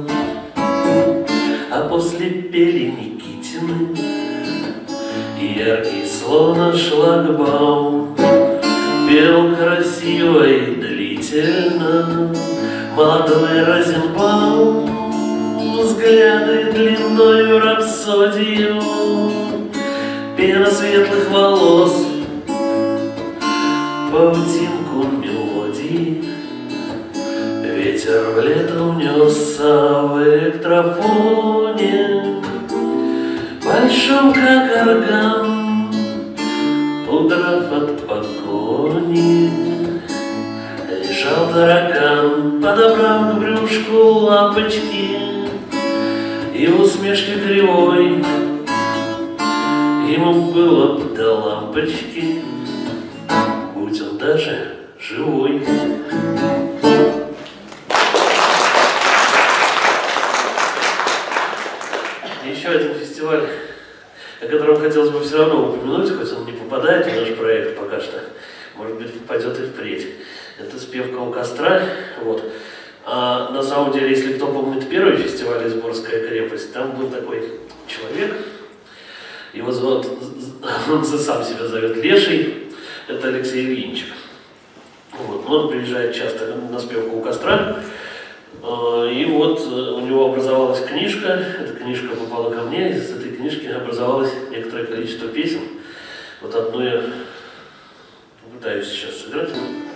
А после пели Никитины, яркий словно шлагбаум, пел красиво и длительно молодой Розенбаум. Взгляды длиной в рапсодию, пена светлых волос, паутинку мелодии. Ветер в лето унесся в электрофоне, большом как орган, удрав от погони, лежал таракан, подобрав к брюшку лапочки. И усмешки кривой, ему было б до лампочки, будь он даже живой. Еще один фестиваль, о котором хотелось бы все равно упомянуть, хоть он не попадает в наш проект пока что, может быть, попадет и впредь. Это «Спевка у костра». Вот. А на самом деле, если кто помнит первый фестиваль «Изборская крепость», там был такой человек, его зовут, он сам себя зовет Леший, это Алексей Ильиничек. Вот. Он приезжает часто на «Спевку у костра», и вот у него образовалась книжка, эта книжка попала ко мне, из этой книжки образовалось некоторое количество песен. Вот одну я попытаюсь сейчас сыграть.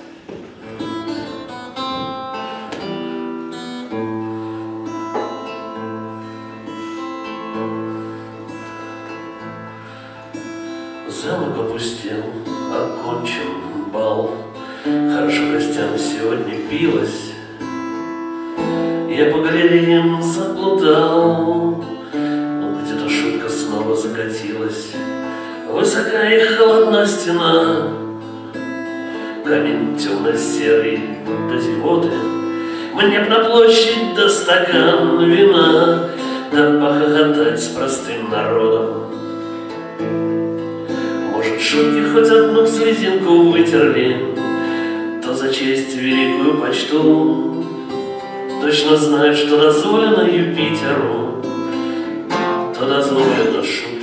Замок опустел, окончен бал, хорошо гостям сегодня пилось. Я по галереям заплутал, где-то шутка снова закатилась. Высока и холодна стена, камень темно-серый до зевоты. Мне б на площадь да стакан вина, да похохотать с простым народом. Может, шутки хоть одну слезинку вытерли, то за честь великую почту. Точно знают, что дозволено Юпитеру, то дозволено шуту.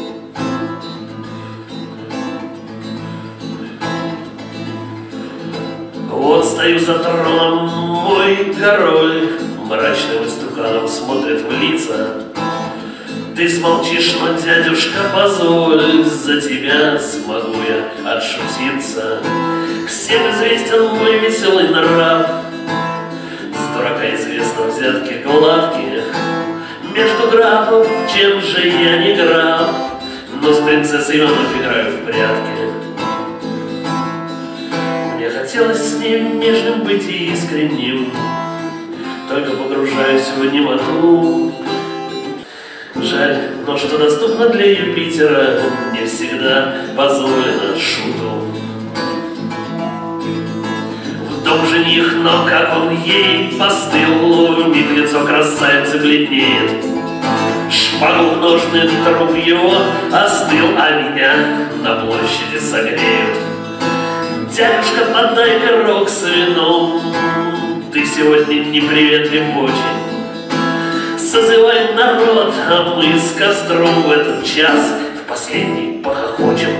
Вот стою за троном, мой король мрачным истуканом смотрит в лица. Ты смолчишь, но, дядюшка, позволь, за тебя смогу я отшутиться. Всем известен мой веселый нрав, с дурака известно взятки гладкие. Между графов, чем же я не граф, но с принцессой Иванов играю в прятки. Мне хотелось с ним нежным быть и искренним, только погружаюсь в немоту. Жаль, но что доступно для Юпитера, не всегда позволено шуту. В дом жених, но как он ей постыл, миг лицо красавицы бледнеет. Шпагу в ножны, труп его остыл, а меня на площади согреют. Дядюшка, подай-ка рог с вином, ты сегодня неприветлив очень. Созывай народ, а мы с костром в этот час в последний похохочем.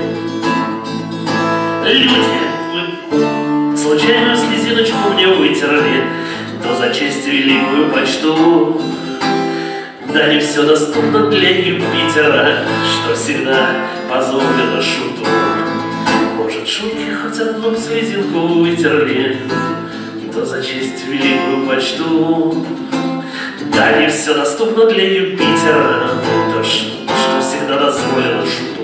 Люди, вы случайную слезиночку мне вытерли, то за честь великую почту. Да не все доступно для Юпитера, что всегда позволено шуту. Может, шутки хоть одну слезинку вытерли, то за честь великую почту. Да, не все доступно для Юпитера, то, что всегда дозволено шуту.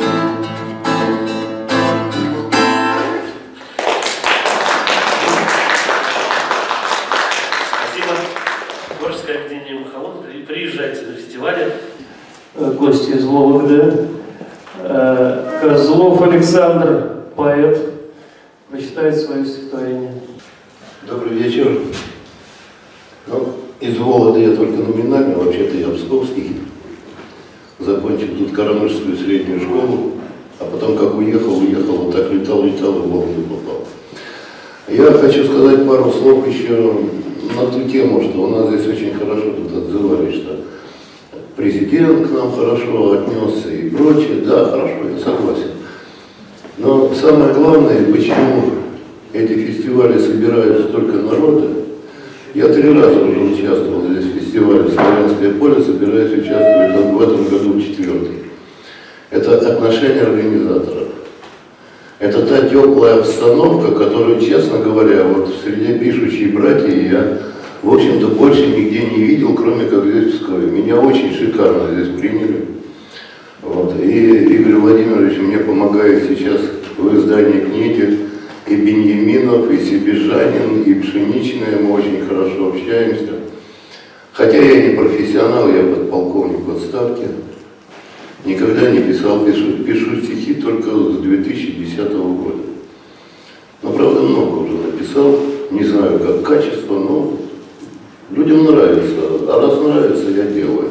Спасибо. Творческое объединение «Махалон». Приезжайте на фестивале. Гости из Вологды. Козлов Александр, поэт, прочитает свое стихотворение. Добрый вечер. Ну, из Вологды я только номинально, вообще-то я псковский. Закончил тут Карамышскую среднюю школу, а потом как уехал, уехал, вот так летал, летал и в Вологду попал. Я хочу сказать пару слов еще на ту тему, что у нас здесь очень хорошо тут отзывались, что президент к нам хорошо отнесся и прочее. Да, хорошо, я согласен. Но самое главное, почему эти фестивали собирают столько народа. Я три раза уже участвовал здесь в фестивале «Славянское поле», собираюсь участвовать в этом году четвертый. Это отношение организаторов. Это та теплая обстановка, которую, честно говоря, вот в среде пишущей братьев я, в общем-то, больше нигде не видел, кроме как здесь в Пскове. Меня очень шикарно здесь приняли. Вот. И Игорь Владимирович мне помогает сейчас в издании книги. И Беньяминов, и Сибижанин, и Пшеничная, мы очень хорошо общаемся. Хотя я не профессионал, я подполковник в отставке. Никогда не писал, пишу, пишу стихи только с две тысячи десятого года. Но, правда, много уже написал, не знаю, как качество, но людям нравится. А раз нравится, я делаю.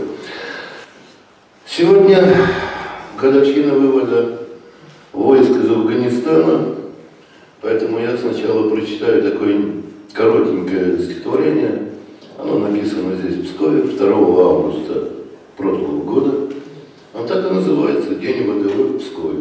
Сегодня годовщина вывода войск из Афганистана. Поэтому я сначала прочитаю такое коротенькое стихотворение. Оно написано здесь, в Пскове, второго августа прошлого года. Оно так и называется «День ВДВ в Пскове».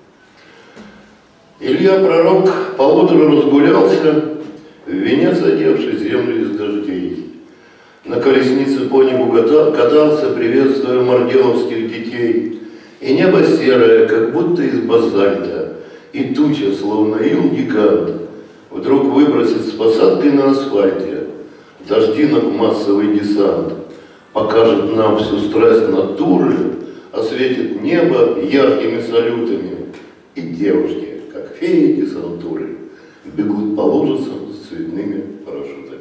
Илья Пророк поутру разгулялся, в венец одевший землю из дождей. На колеснице по небу катался, приветствуя морделовских детей. И небо серое, как будто из базальта. И туча, словно ил-гигант, вдруг выбросит с посадкой на асфальте дождинок массовый десант, покажет нам всю страсть натуры, осветит небо яркими салютами, и девушки, как феи десантуры, бегут по лужицам с цветными парашютами.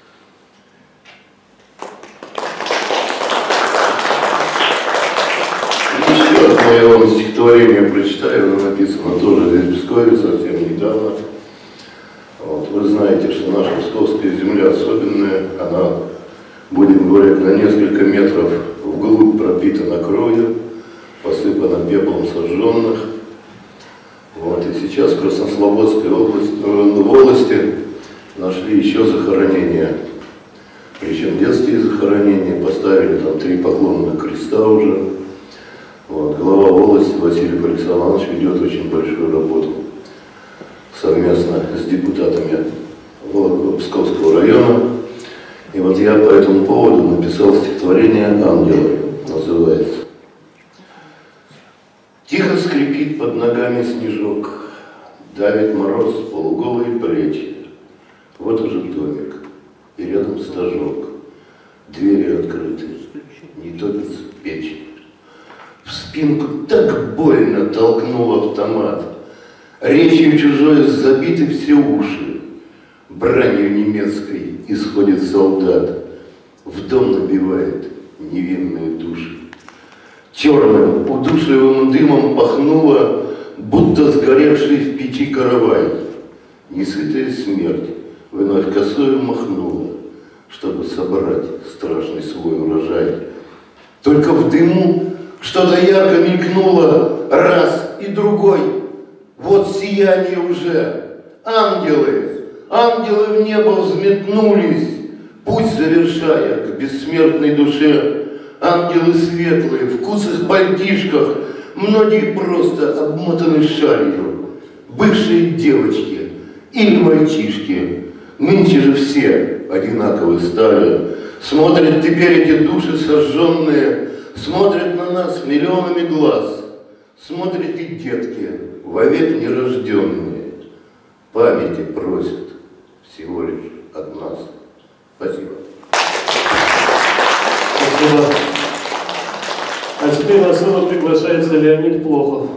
Я вам стихотворение прочитаю, оно написано тоже здесь в Пскове совсем недавно. Вот, вы знаете, что наша псковская земля особенная, она, будем говорить, на несколько метров вглубь пропитана кровью, посыпана пеплом сожженных. Вот, и сейчас в Краснослободской области, в волости нашли еще захоронения, причем детские захоронения, поставили там три поклонных креста уже. Вот, глава волости Василий Александрович ведет очень большую работу совместно с депутатами Псковского района. И вот я по этому поводу написал стихотворение «Ангелы», называется. Тихо скрипит под ногами снежок, давит мороз полуголые плечи. Вот уже домик, и рядом стажок, двери открыты, не топится печь. В спинку так больно толкнул автомат. Речью чужой забиты все уши. Бранью немецкой исходит солдат. В дом набивает невинные души. Черным, удушливым дымом пахнуло, будто сгоревший в печи каравай. Несытая смерть вновь косою махнула, чтобы собрать страшный свой урожай. Только в дыму что-то ярко мелькнуло, раз и другой. Вот сияние уже. Ангелы, ангелы в небо взметнулись, путь завершая к бессмертной душе. Ангелы светлые, в куцых пальтишках, многие просто обмотаны шалью. Бывшие девочки или мальчишки, нынче же все одинаковые стали. Смотрят теперь эти души сожженные, смотрят на нас миллионами глаз, смотрят и детки, вовек нерожденные, памяти просят всего лишь от нас. Спасибо. А теперь на сцену приглашается Леонид Плохов.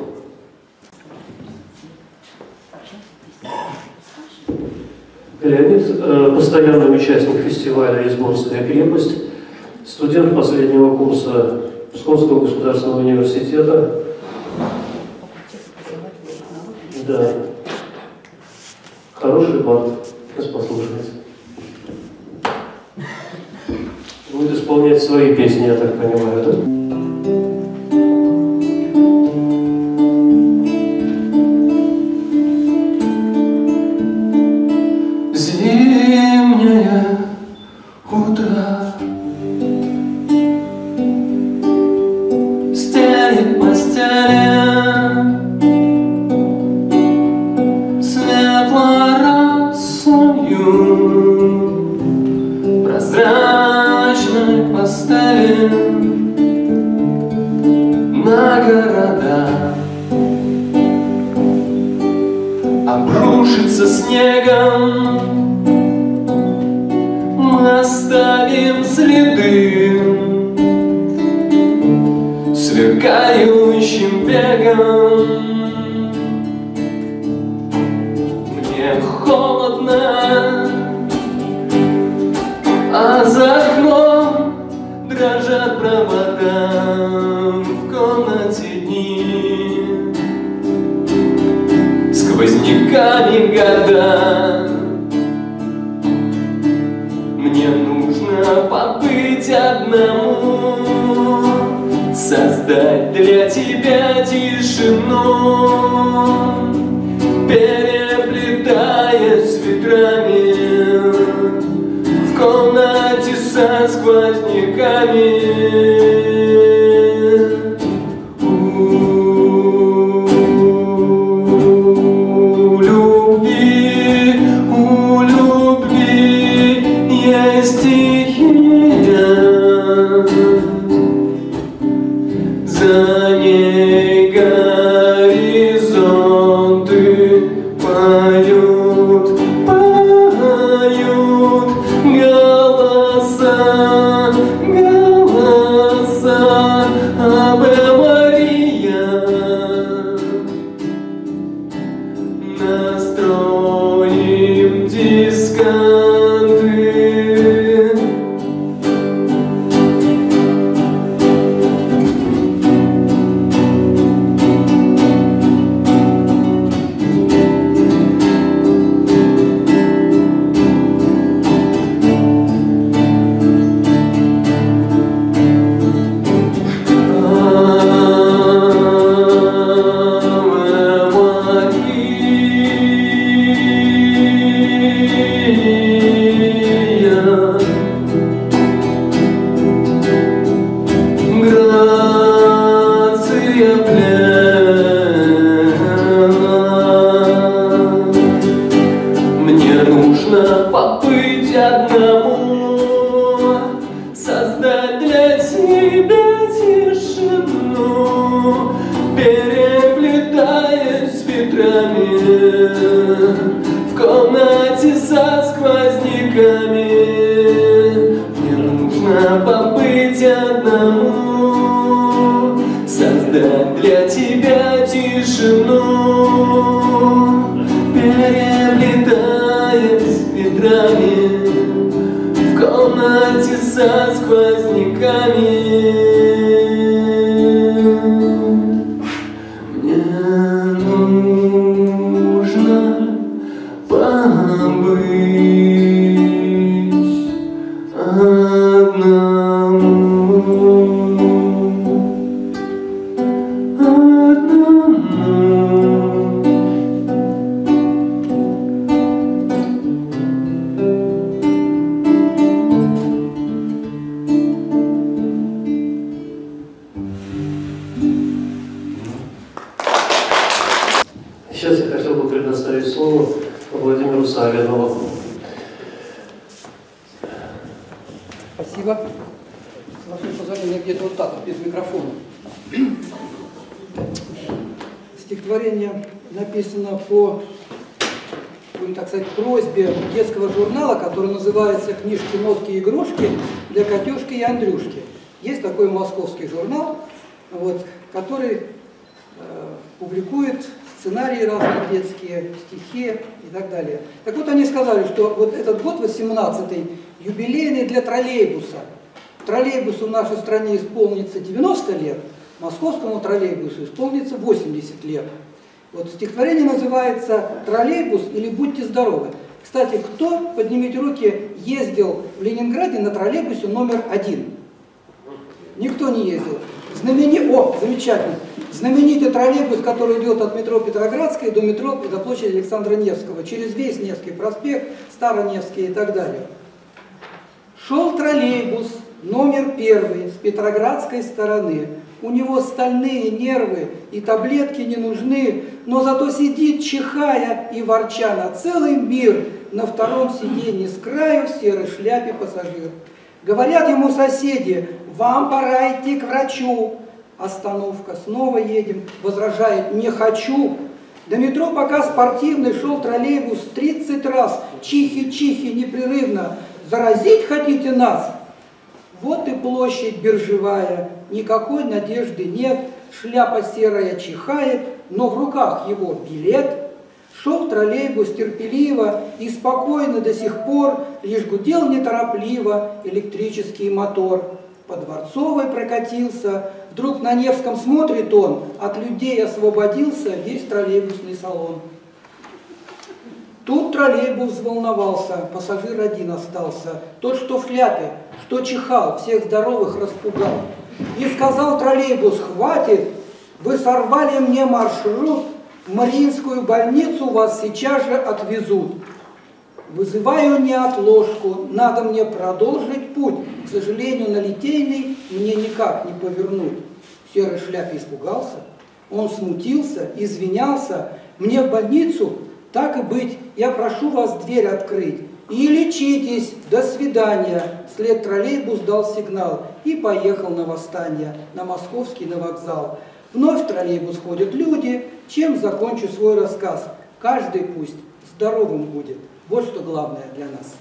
Леонид э, – постоянный участник фестиваля «Изборская крепость», студент последнего курса Псковского государственного университета. Да. Хороший бард. Сейчас послушайте. Будет исполнять свои песни, я так понимаю, да? Зимнее утро стелит постели светло-росою прозрачной постели на города обрушится снегом. Мы оставим следы сверкающим бегом. Мне холодно, а за окном дрожат провода. В комнате дни сквозняками года. Мне нужно побыть одному, создать для тебя тишину, переплетаясь ветрами в комнате со сквозняками. За ней горизонты поют, поют голоса, голоса. Аве Мария. Настроим дисканты. Побыть одному, создать для тебя тишину, переплетаясь ветрами в комнате со сквозняками. Мне нужно побыть одному, создать для тебя тишину, переплетаясь ветрами в комнате со сквозняками. Мне нужно побыть одному, одному. Сейчас я хотел бы предоставить слово Владимиру Савинову. Спасибо. С вашего позволения, где-то вот так, без микрофона. Стихотворение написано по, будем так сказать, просьбе детского журнала, который называется «Книжки, нотки, игрушки» для Катюшки и Андрюшки. Есть такой московский журнал, вот, который э, публикует сценарии разные детские, стихи и так далее. Так вот, они сказали, что вот этот год, восемнадцатый, юбилейный для троллейбуса. Троллейбусу в нашей стране исполнится девяносто лет, московскому троллейбусу исполнится восемьдесят лет. Вот стихотворение называется «Троллейбус» или «Будьте здоровы». Кстати, кто, поднимите руки, ездил в Ленинграде на троллейбусе номер один? Никто не ездил. Знамени... О, замечательно. Знаменитый троллейбус, который идет от метро Петроградской до метро до площади Александра Невского, через весь Невский проспект, Староневский и так далее. Шел троллейбус номер первый с Петроградской стороны. У него стальные нервы и таблетки не нужны, но зато сидит, чихая и ворча на целый мир, на втором сиденье с краю в серой шляпе пассажир. Говорят ему соседи: вам пора идти к врачу. Остановка, снова едем, возражает: не хочу. До метро пока спортивный шел троллейбус тридцать раз, чихи-чихи непрерывно. Заразить хотите нас? Вот и площадь биржевая, никакой надежды нет, шляпа серая чихает, но в руках его билет. Шел троллейбус терпеливо и спокойно до сих пор, лишь гудел неторопливо электрический мотор. По Дворцовой прокатился, вдруг на Невском смотрит он, от людей освободился весь троллейбусный салон. Тут троллейбус взволновался, пассажир один остался, тот, что в шляпе, что чихал, всех здоровых распугал. И сказал троллейбус: хватит, вы сорвали мне маршрут, в Мариинскую больницу вас сейчас же отвезут. Вызываю неотложку, надо мне продолжить путь, к сожалению, на Литейный мне никак не повернуть. В серой шляпе испугался, он смутился, извинялся: мне в больницу, так и быть, я прошу вас дверь открыть. И лечитесь, до свидания. Вслед троллейбус дал сигнал и поехал на восстание, на Московский, на вокзал. Вновь в троллейбус ходят люди, чем закончу свой рассказ. Каждый пусть здоровым будет. Вот что главное для нас.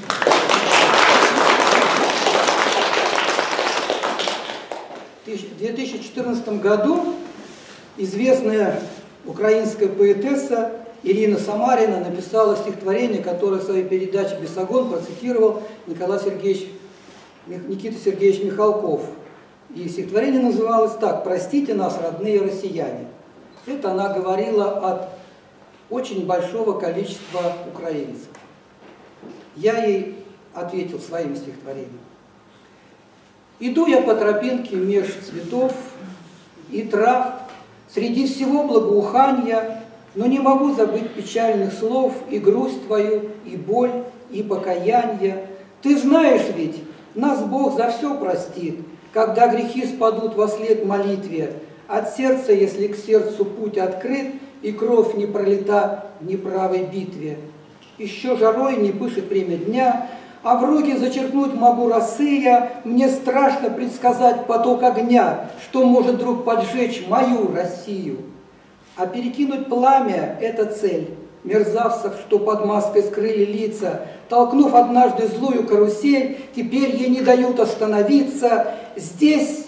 В две тысячи четырнадцатом году известная украинская поэтесса Ирина Самарина написала стихотворение, которое в своей передаче «Бесогон» процитировал Николай Сергеевич, Никита Сергеевич Михалков. И стихотворение называлось так: «Простите нас, родные россияне». Это она говорила от очень большого количества украинцев. Я ей ответил своим стихотворением. Иду я по тропинке меж цветов и трав, среди всего благоуханья, но не могу забыть печальных слов и грусть твою, и боль, и покаяние. Ты знаешь ведь, нас Бог за все простит, когда грехи спадут во след молитве. От сердца, если к сердцу путь открыт, и кровь не пролита в неправой битве. Еще жарой не пышет время дня, а в руки зачерпнуть могу росы я. Мне страшно предсказать поток огня, что может вдруг поджечь мою Россию. А перекинуть пламя – это цель мерзавцев, что под маской скрыли лица. Толкнув однажды злую карусель, теперь ей не дают остановиться. Здесь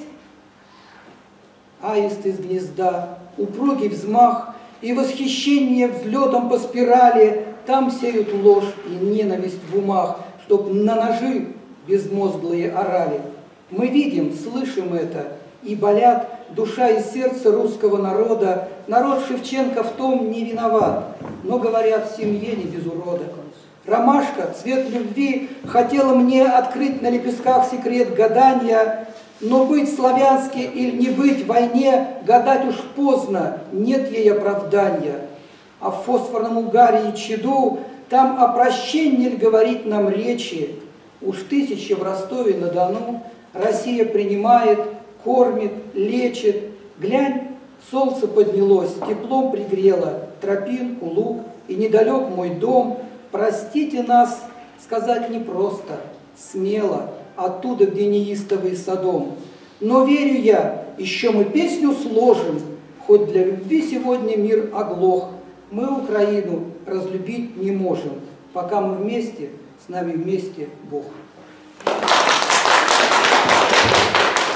аист из гнезда, упругий взмах и восхищение взлетом по спирали. Там сеют ложь и ненависть в умах, чтоб на ножи безмозглые орали. Мы видим, слышим это, и болят душа и сердце русского народа. Народ Шевченко в том не виноват, но, говорят, в семье не без урода. Ромашка, цвет любви, хотела мне открыть на лепестках секрет гадания, но быть славянски или не быть в войне, гадать уж поздно, нет ей оправдания. А в фосфорном угаре и чаду, там о прощении говорить нам речи. Уж тысячи в Ростове-на-Дону Россия принимает, кормит, лечит. Глянь, солнце поднялось, теплом пригрело тропинку, луг и недалек мой дом. Простите нас, сказать непросто, смело, оттуда, где неистовый Содом. Но верю я, еще мы песню сложим, хоть для любви сегодня мир оглох. Мы Украину разлюбить не можем, пока мы вместе, с нами вместе Бог.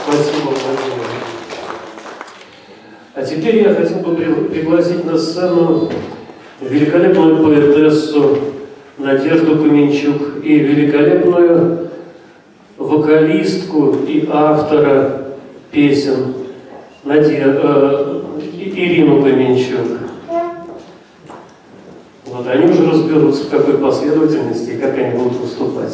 Спасибо, Владимир. А теперь я хотел бы пригласить на сцену великолепную поэтессу Надежду Каменчук и великолепную вокалистку и автора песен Наде... э, Ирину Каменчук. Вот, они уже разберутся, в какой последовательности и как они будут выступать.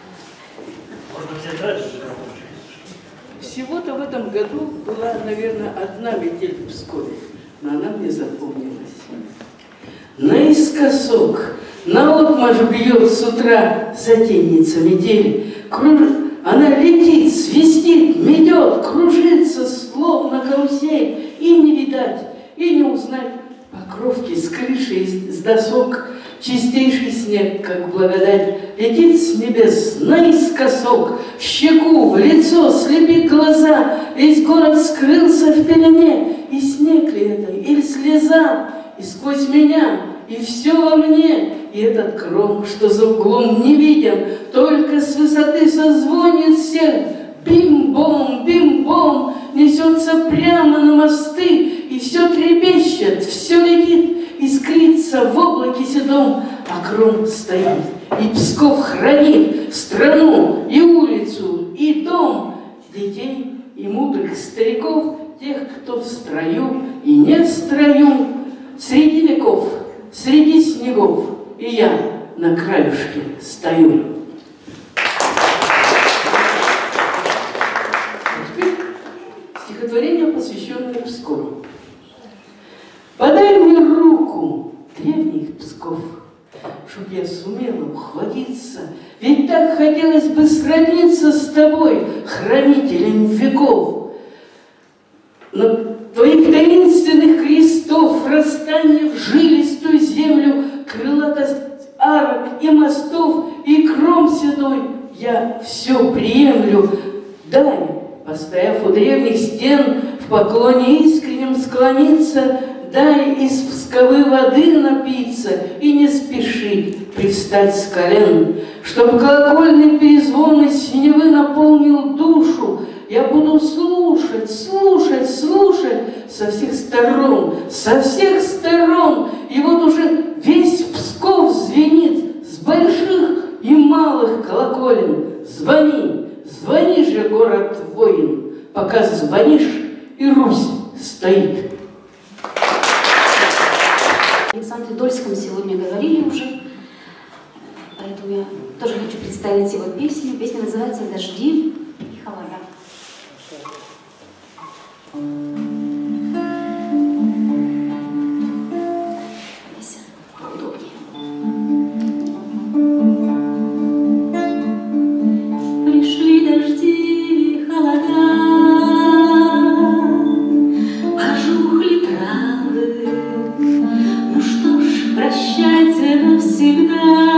Всего-то в этом году была, наверное, одна метель в Пскове, но она мне запомнилась. Наискосок, наотмашь бьет с утра затейница метель, кружит, она летит, свистит, метет, кружится, словно карусель, и не видать, и не узнать покровки с крыши, с досок, чистейший снег, как благодать, летит с небес наискосок, в щеку, в лицо, слепит глаза, весь город скрылся в пелене, и снег ли это, или слеза, и сквозь меня, и все во мне, и этот гром, что за углом не виден, только с высоты созвонит всех, бим-бом, бим-бом, несется прямо на мосты, и все трепещет, все летит, искрится в облаке седом, а гром стоит, и Псков хранит страну, и улицу, и дом, детей и мудрых стариков, тех, кто в строю и не в строю, среди веков, среди снегов, и я на краюшке стою. Теперь стихотворение, посвященное Пскову. Подай мне руку, древних Псков, чтоб я сумела ухватиться, ведь так хотелось бы сродниться с тобой, хранителем веков. Но твоих таинственных крестов, расстанье в жилистую землю, крылатость арок и мостов, и кром седой, я все приемлю. Дай, постояв у древних стен, в поклоне искреннем склониться, дай из Псковы воды напиться и не спешить привстать с колен, чтоб колокольный перезвон из синевы наполнил душу. Я буду слушать, слушать, слушать со всех сторон, со всех сторон. И вот уже весь Псков звенит с больших и малых колоколен. Звони, звони же, город воин, пока звонишь, и Русь стоит. О Александре Дольском сегодня говорили уже, поэтому я тоже хочу представить его песню. Песня называется «Дожди и холода». Пришли дожди и холода, пожухли травы. Ну что ж, прощайте навсегда,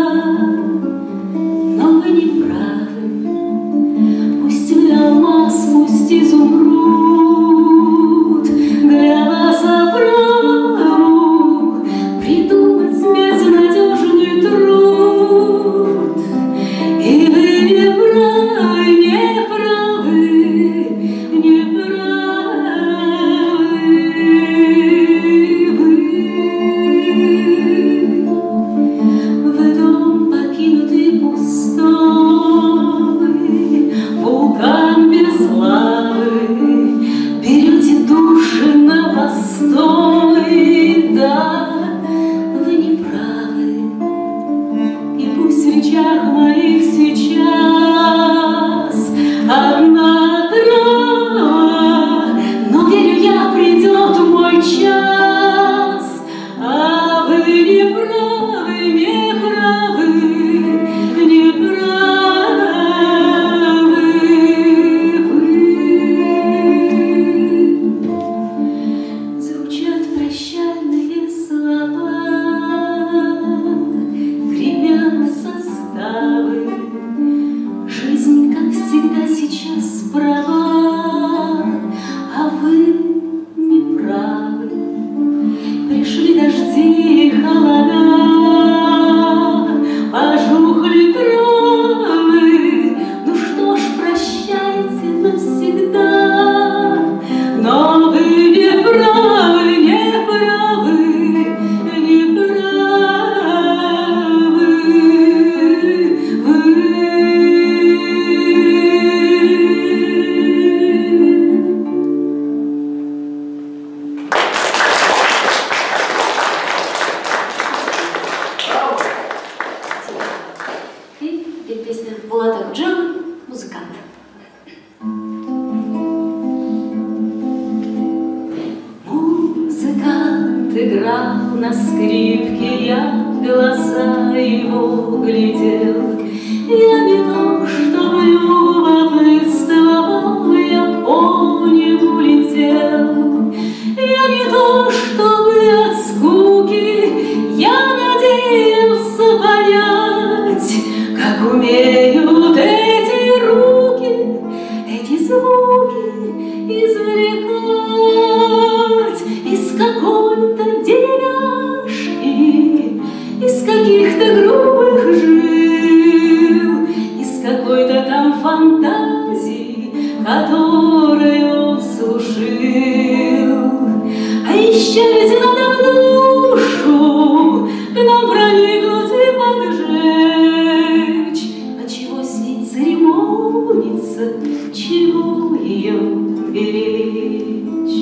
но вы не правы. Пусть вы алмаз, пусть изумруд для вас оправу придумать безнадежный труд. И вы не правы, не правы, не правы вы. Вы дом покинутый пустой, вулкан без славы, берете души на постой. Да, вы не правы, и пусть в речах моих сейчас одна трава, но верю я, придет мой час. А вы не правы, не правы, не правы вы. Звучат прощальные слова, гремят составы, Теперь песня Булата Акуджавы «Музыкант». Музыкант играл на скрипке, я в глаза его глядел. Я не то, что любопытствовал, я по нему летел. Я не то, чтобы от скуки я надеялся понять, как умеют эти руки, эти звуки извлекать из какой-то деревяшки, из каких-то грубых жил, из какой-то там фантазии, которой он служил. А еще ведь надо в душу к нам проникнуть и поджечь. А чего с ней церемониться, чего ее беречь?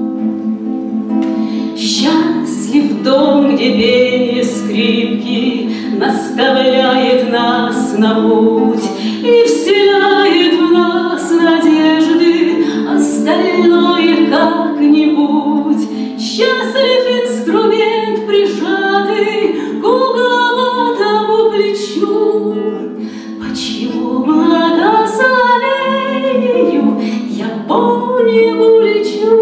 Счастлив дом, где пение скрипки наставляет нас на путь и вселяет в нас надежды, остальное как-нибудь. Счастлив инструмент, прижатый к угловатому плечу, почему благословению я по небу лечу.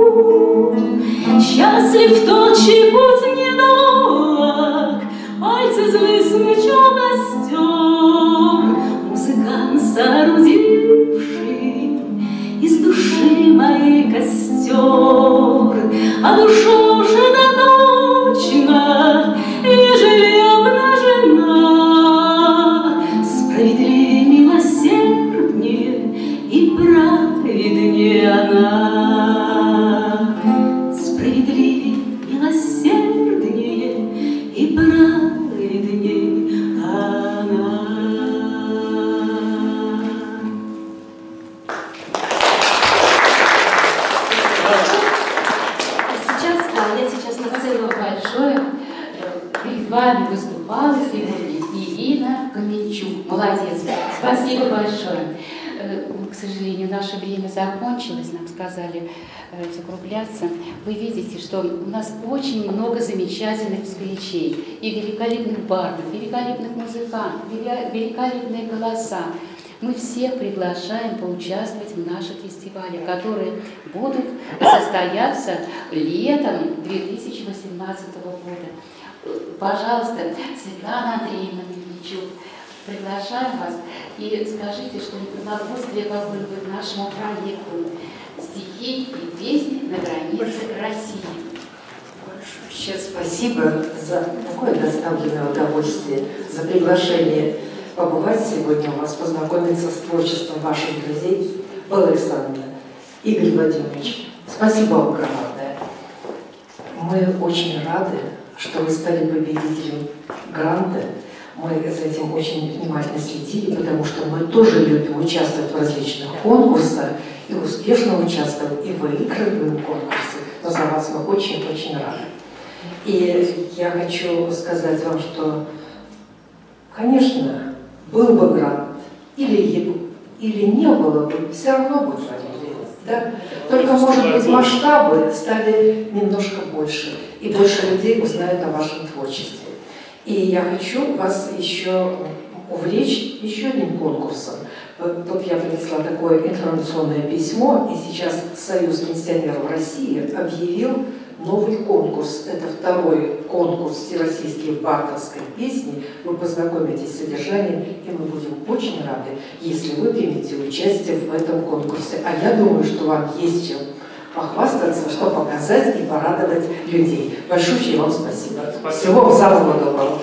Счастлив тот, чей путь недолг, пальцы злы смычу костер, музыкант, соорудивший из души моей костер. А душа уже точно, ежели обнажена, справедливее, милосерднее и праведнее она. Справедливее, милосерднее и праведнее она. Сейчас, да, я сейчас на сцену большое. Перед вами выступала сегодня Ирина Каменчук. Молодец. Спасибо большое. К сожалению, наше время закончилось, нам сказали закругляться. Вы видите, что у нас очень много замечательных встреч и великолепных бардов, великолепных музыкантов, великолепные голоса. Мы всех приглашаем поучаствовать в наших фестивалях, которые будут состояться летом две тысячи восемнадцатого года. Пожалуйста, Светлана Андреевна Мельничук, приглашаем вас и скажите что-нибудь напутствие какое-нибудь нашему проекту «Стихи и песни на границе России». Большое спасибо за такое доставленное удовольствие, за приглашение побывать сегодня у вас, познакомиться с творчеством ваших друзей. Белла Александровна, Игорь Владимирович, спасибо вам огромное. Мы очень рады, что вы стали победителем гранта. Мы за этим очень внимательно следили, потому что мы тоже любим участвовать в различных конкурсах и успешно участвуем, и выигрываем конкурсы. Но за вас мы очень-очень рады. И я хочу сказать вам, что, конечно, был бы грант, или, или не было бы, все равно будет победитель. Да? Только, может быть, масштабы стали немножко больше, и больше людей узнают о вашем творчестве. И я хочу вас еще увлечь еще одним конкурсом. Тут я принесла такое информационное письмо, и сейчас Союз пенсионеров России объявил новый конкурс. Это второй конкурс всероссийской бардовской песни. Вы познакомитесь с содержанием, и мы будем очень рады, если вы примете участие в этом конкурсе. А я думаю, что вам есть чем похвастаться, что показать и порадовать людей. Большое вам спасибо. спасибо. Всего самого доброго.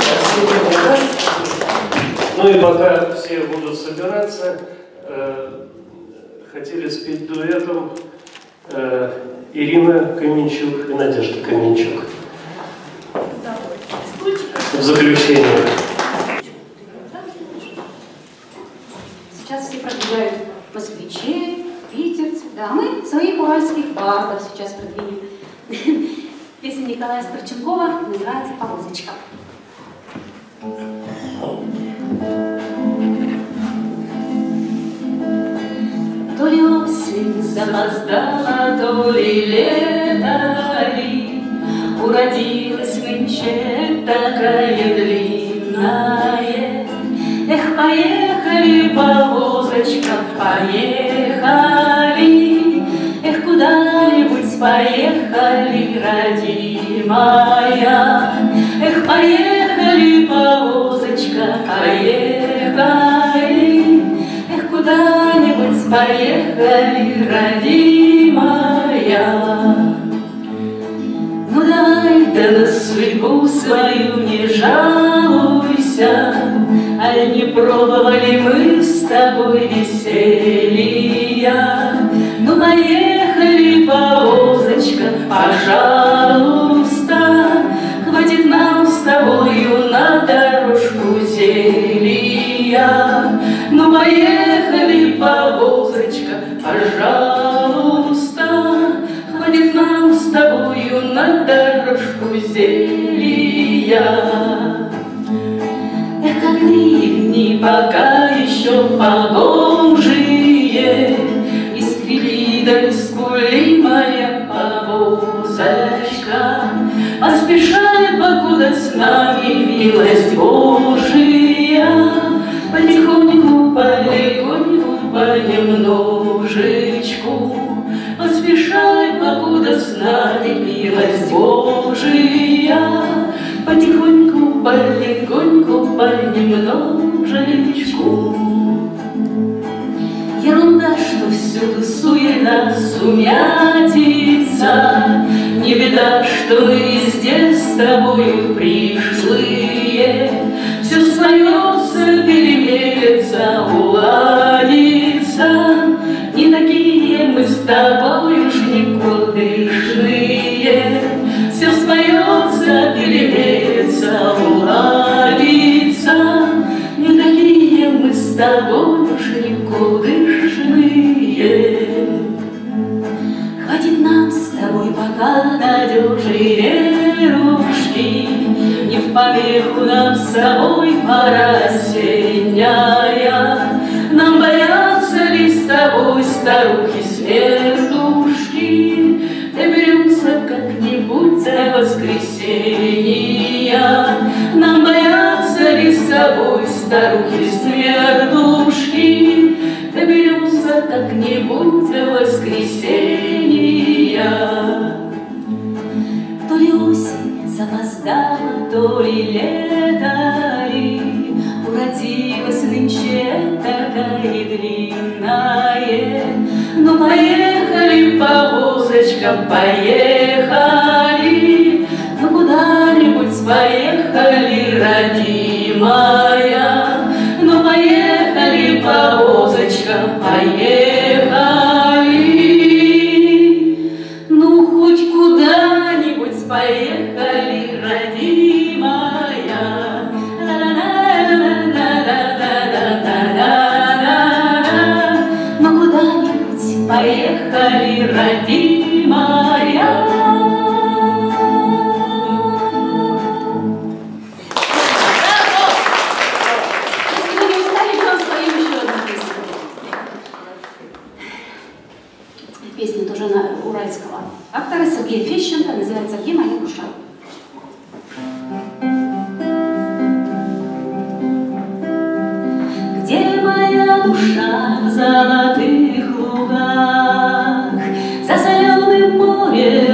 Ну и пока все будут собираться, э, хотели спеть дуэтом э, Ирина Каменчук и Надежда Каменчук. В заключение. Сейчас все продвигают москвичей, питерцы, да, мы своих уральских бардов сейчас продвинем. Песня Николая Старченкова называется «Повозочка». запоздала, то ли лето ли, уродилась нынче такая длинная. Эх, поехали, повозочка, поехали, эх, куда-нибудь поехали, родимая. Эх, поехали, повозочка, поехали, эх, куда-нибудь поехали, родимая. Ну давай-то на судьбу свою не жалуйся, аль не пробовали мы с тобой веселья. Ну поехали, повозочка, пожалуйста, хватит нам с тобою на дорожку зелья. Ну поехали, повозочка, пожалуйста, хватит нам с тобою на дорожку зелья. Эх, какие дни пока еще погожие, искрили да искули моя повозочка. Поспешай, покуда с нами милость Божия, потихоньку, полегоньку, понемножечку. Поспешай, покуда с нами милость Божия, потихоньку, полегоньку, понемножечку. Ерунда, что всюду суета, сумятица, не беда, что мы везде с тобою пришлые. Все смоется, перемелется, уладится, не такие мы с тобой уж никудышные. Все смоется, перемелется, уладится, не такие мы с тобой уж никудышные. Хватит нам с тобой пока надежные ружки, не в помеху нам с тобой пора осенняя. Нам боятся ли с тобой старухи смертушки, доберемся как-нибудь до воскресенья. Нам боятся ли с тобой старухи смертушки, доберемся как-нибудь до воскресенья. То ли осень запоздала, то ли лето ли, уродилась нынче такая длинная. Ну поехали, повозочка, поехали, ну куда-нибудь поехали, родимая. Ну поехали, повозочка, поехали, ну хоть куда-нибудь поехали, родимая. Ну куда-нибудь поехали, родимая. Песня тоже на уральского автора Сергея Фещенко, называется «Где моя душа?». Где моя душа в золотых лугах, за соленым морем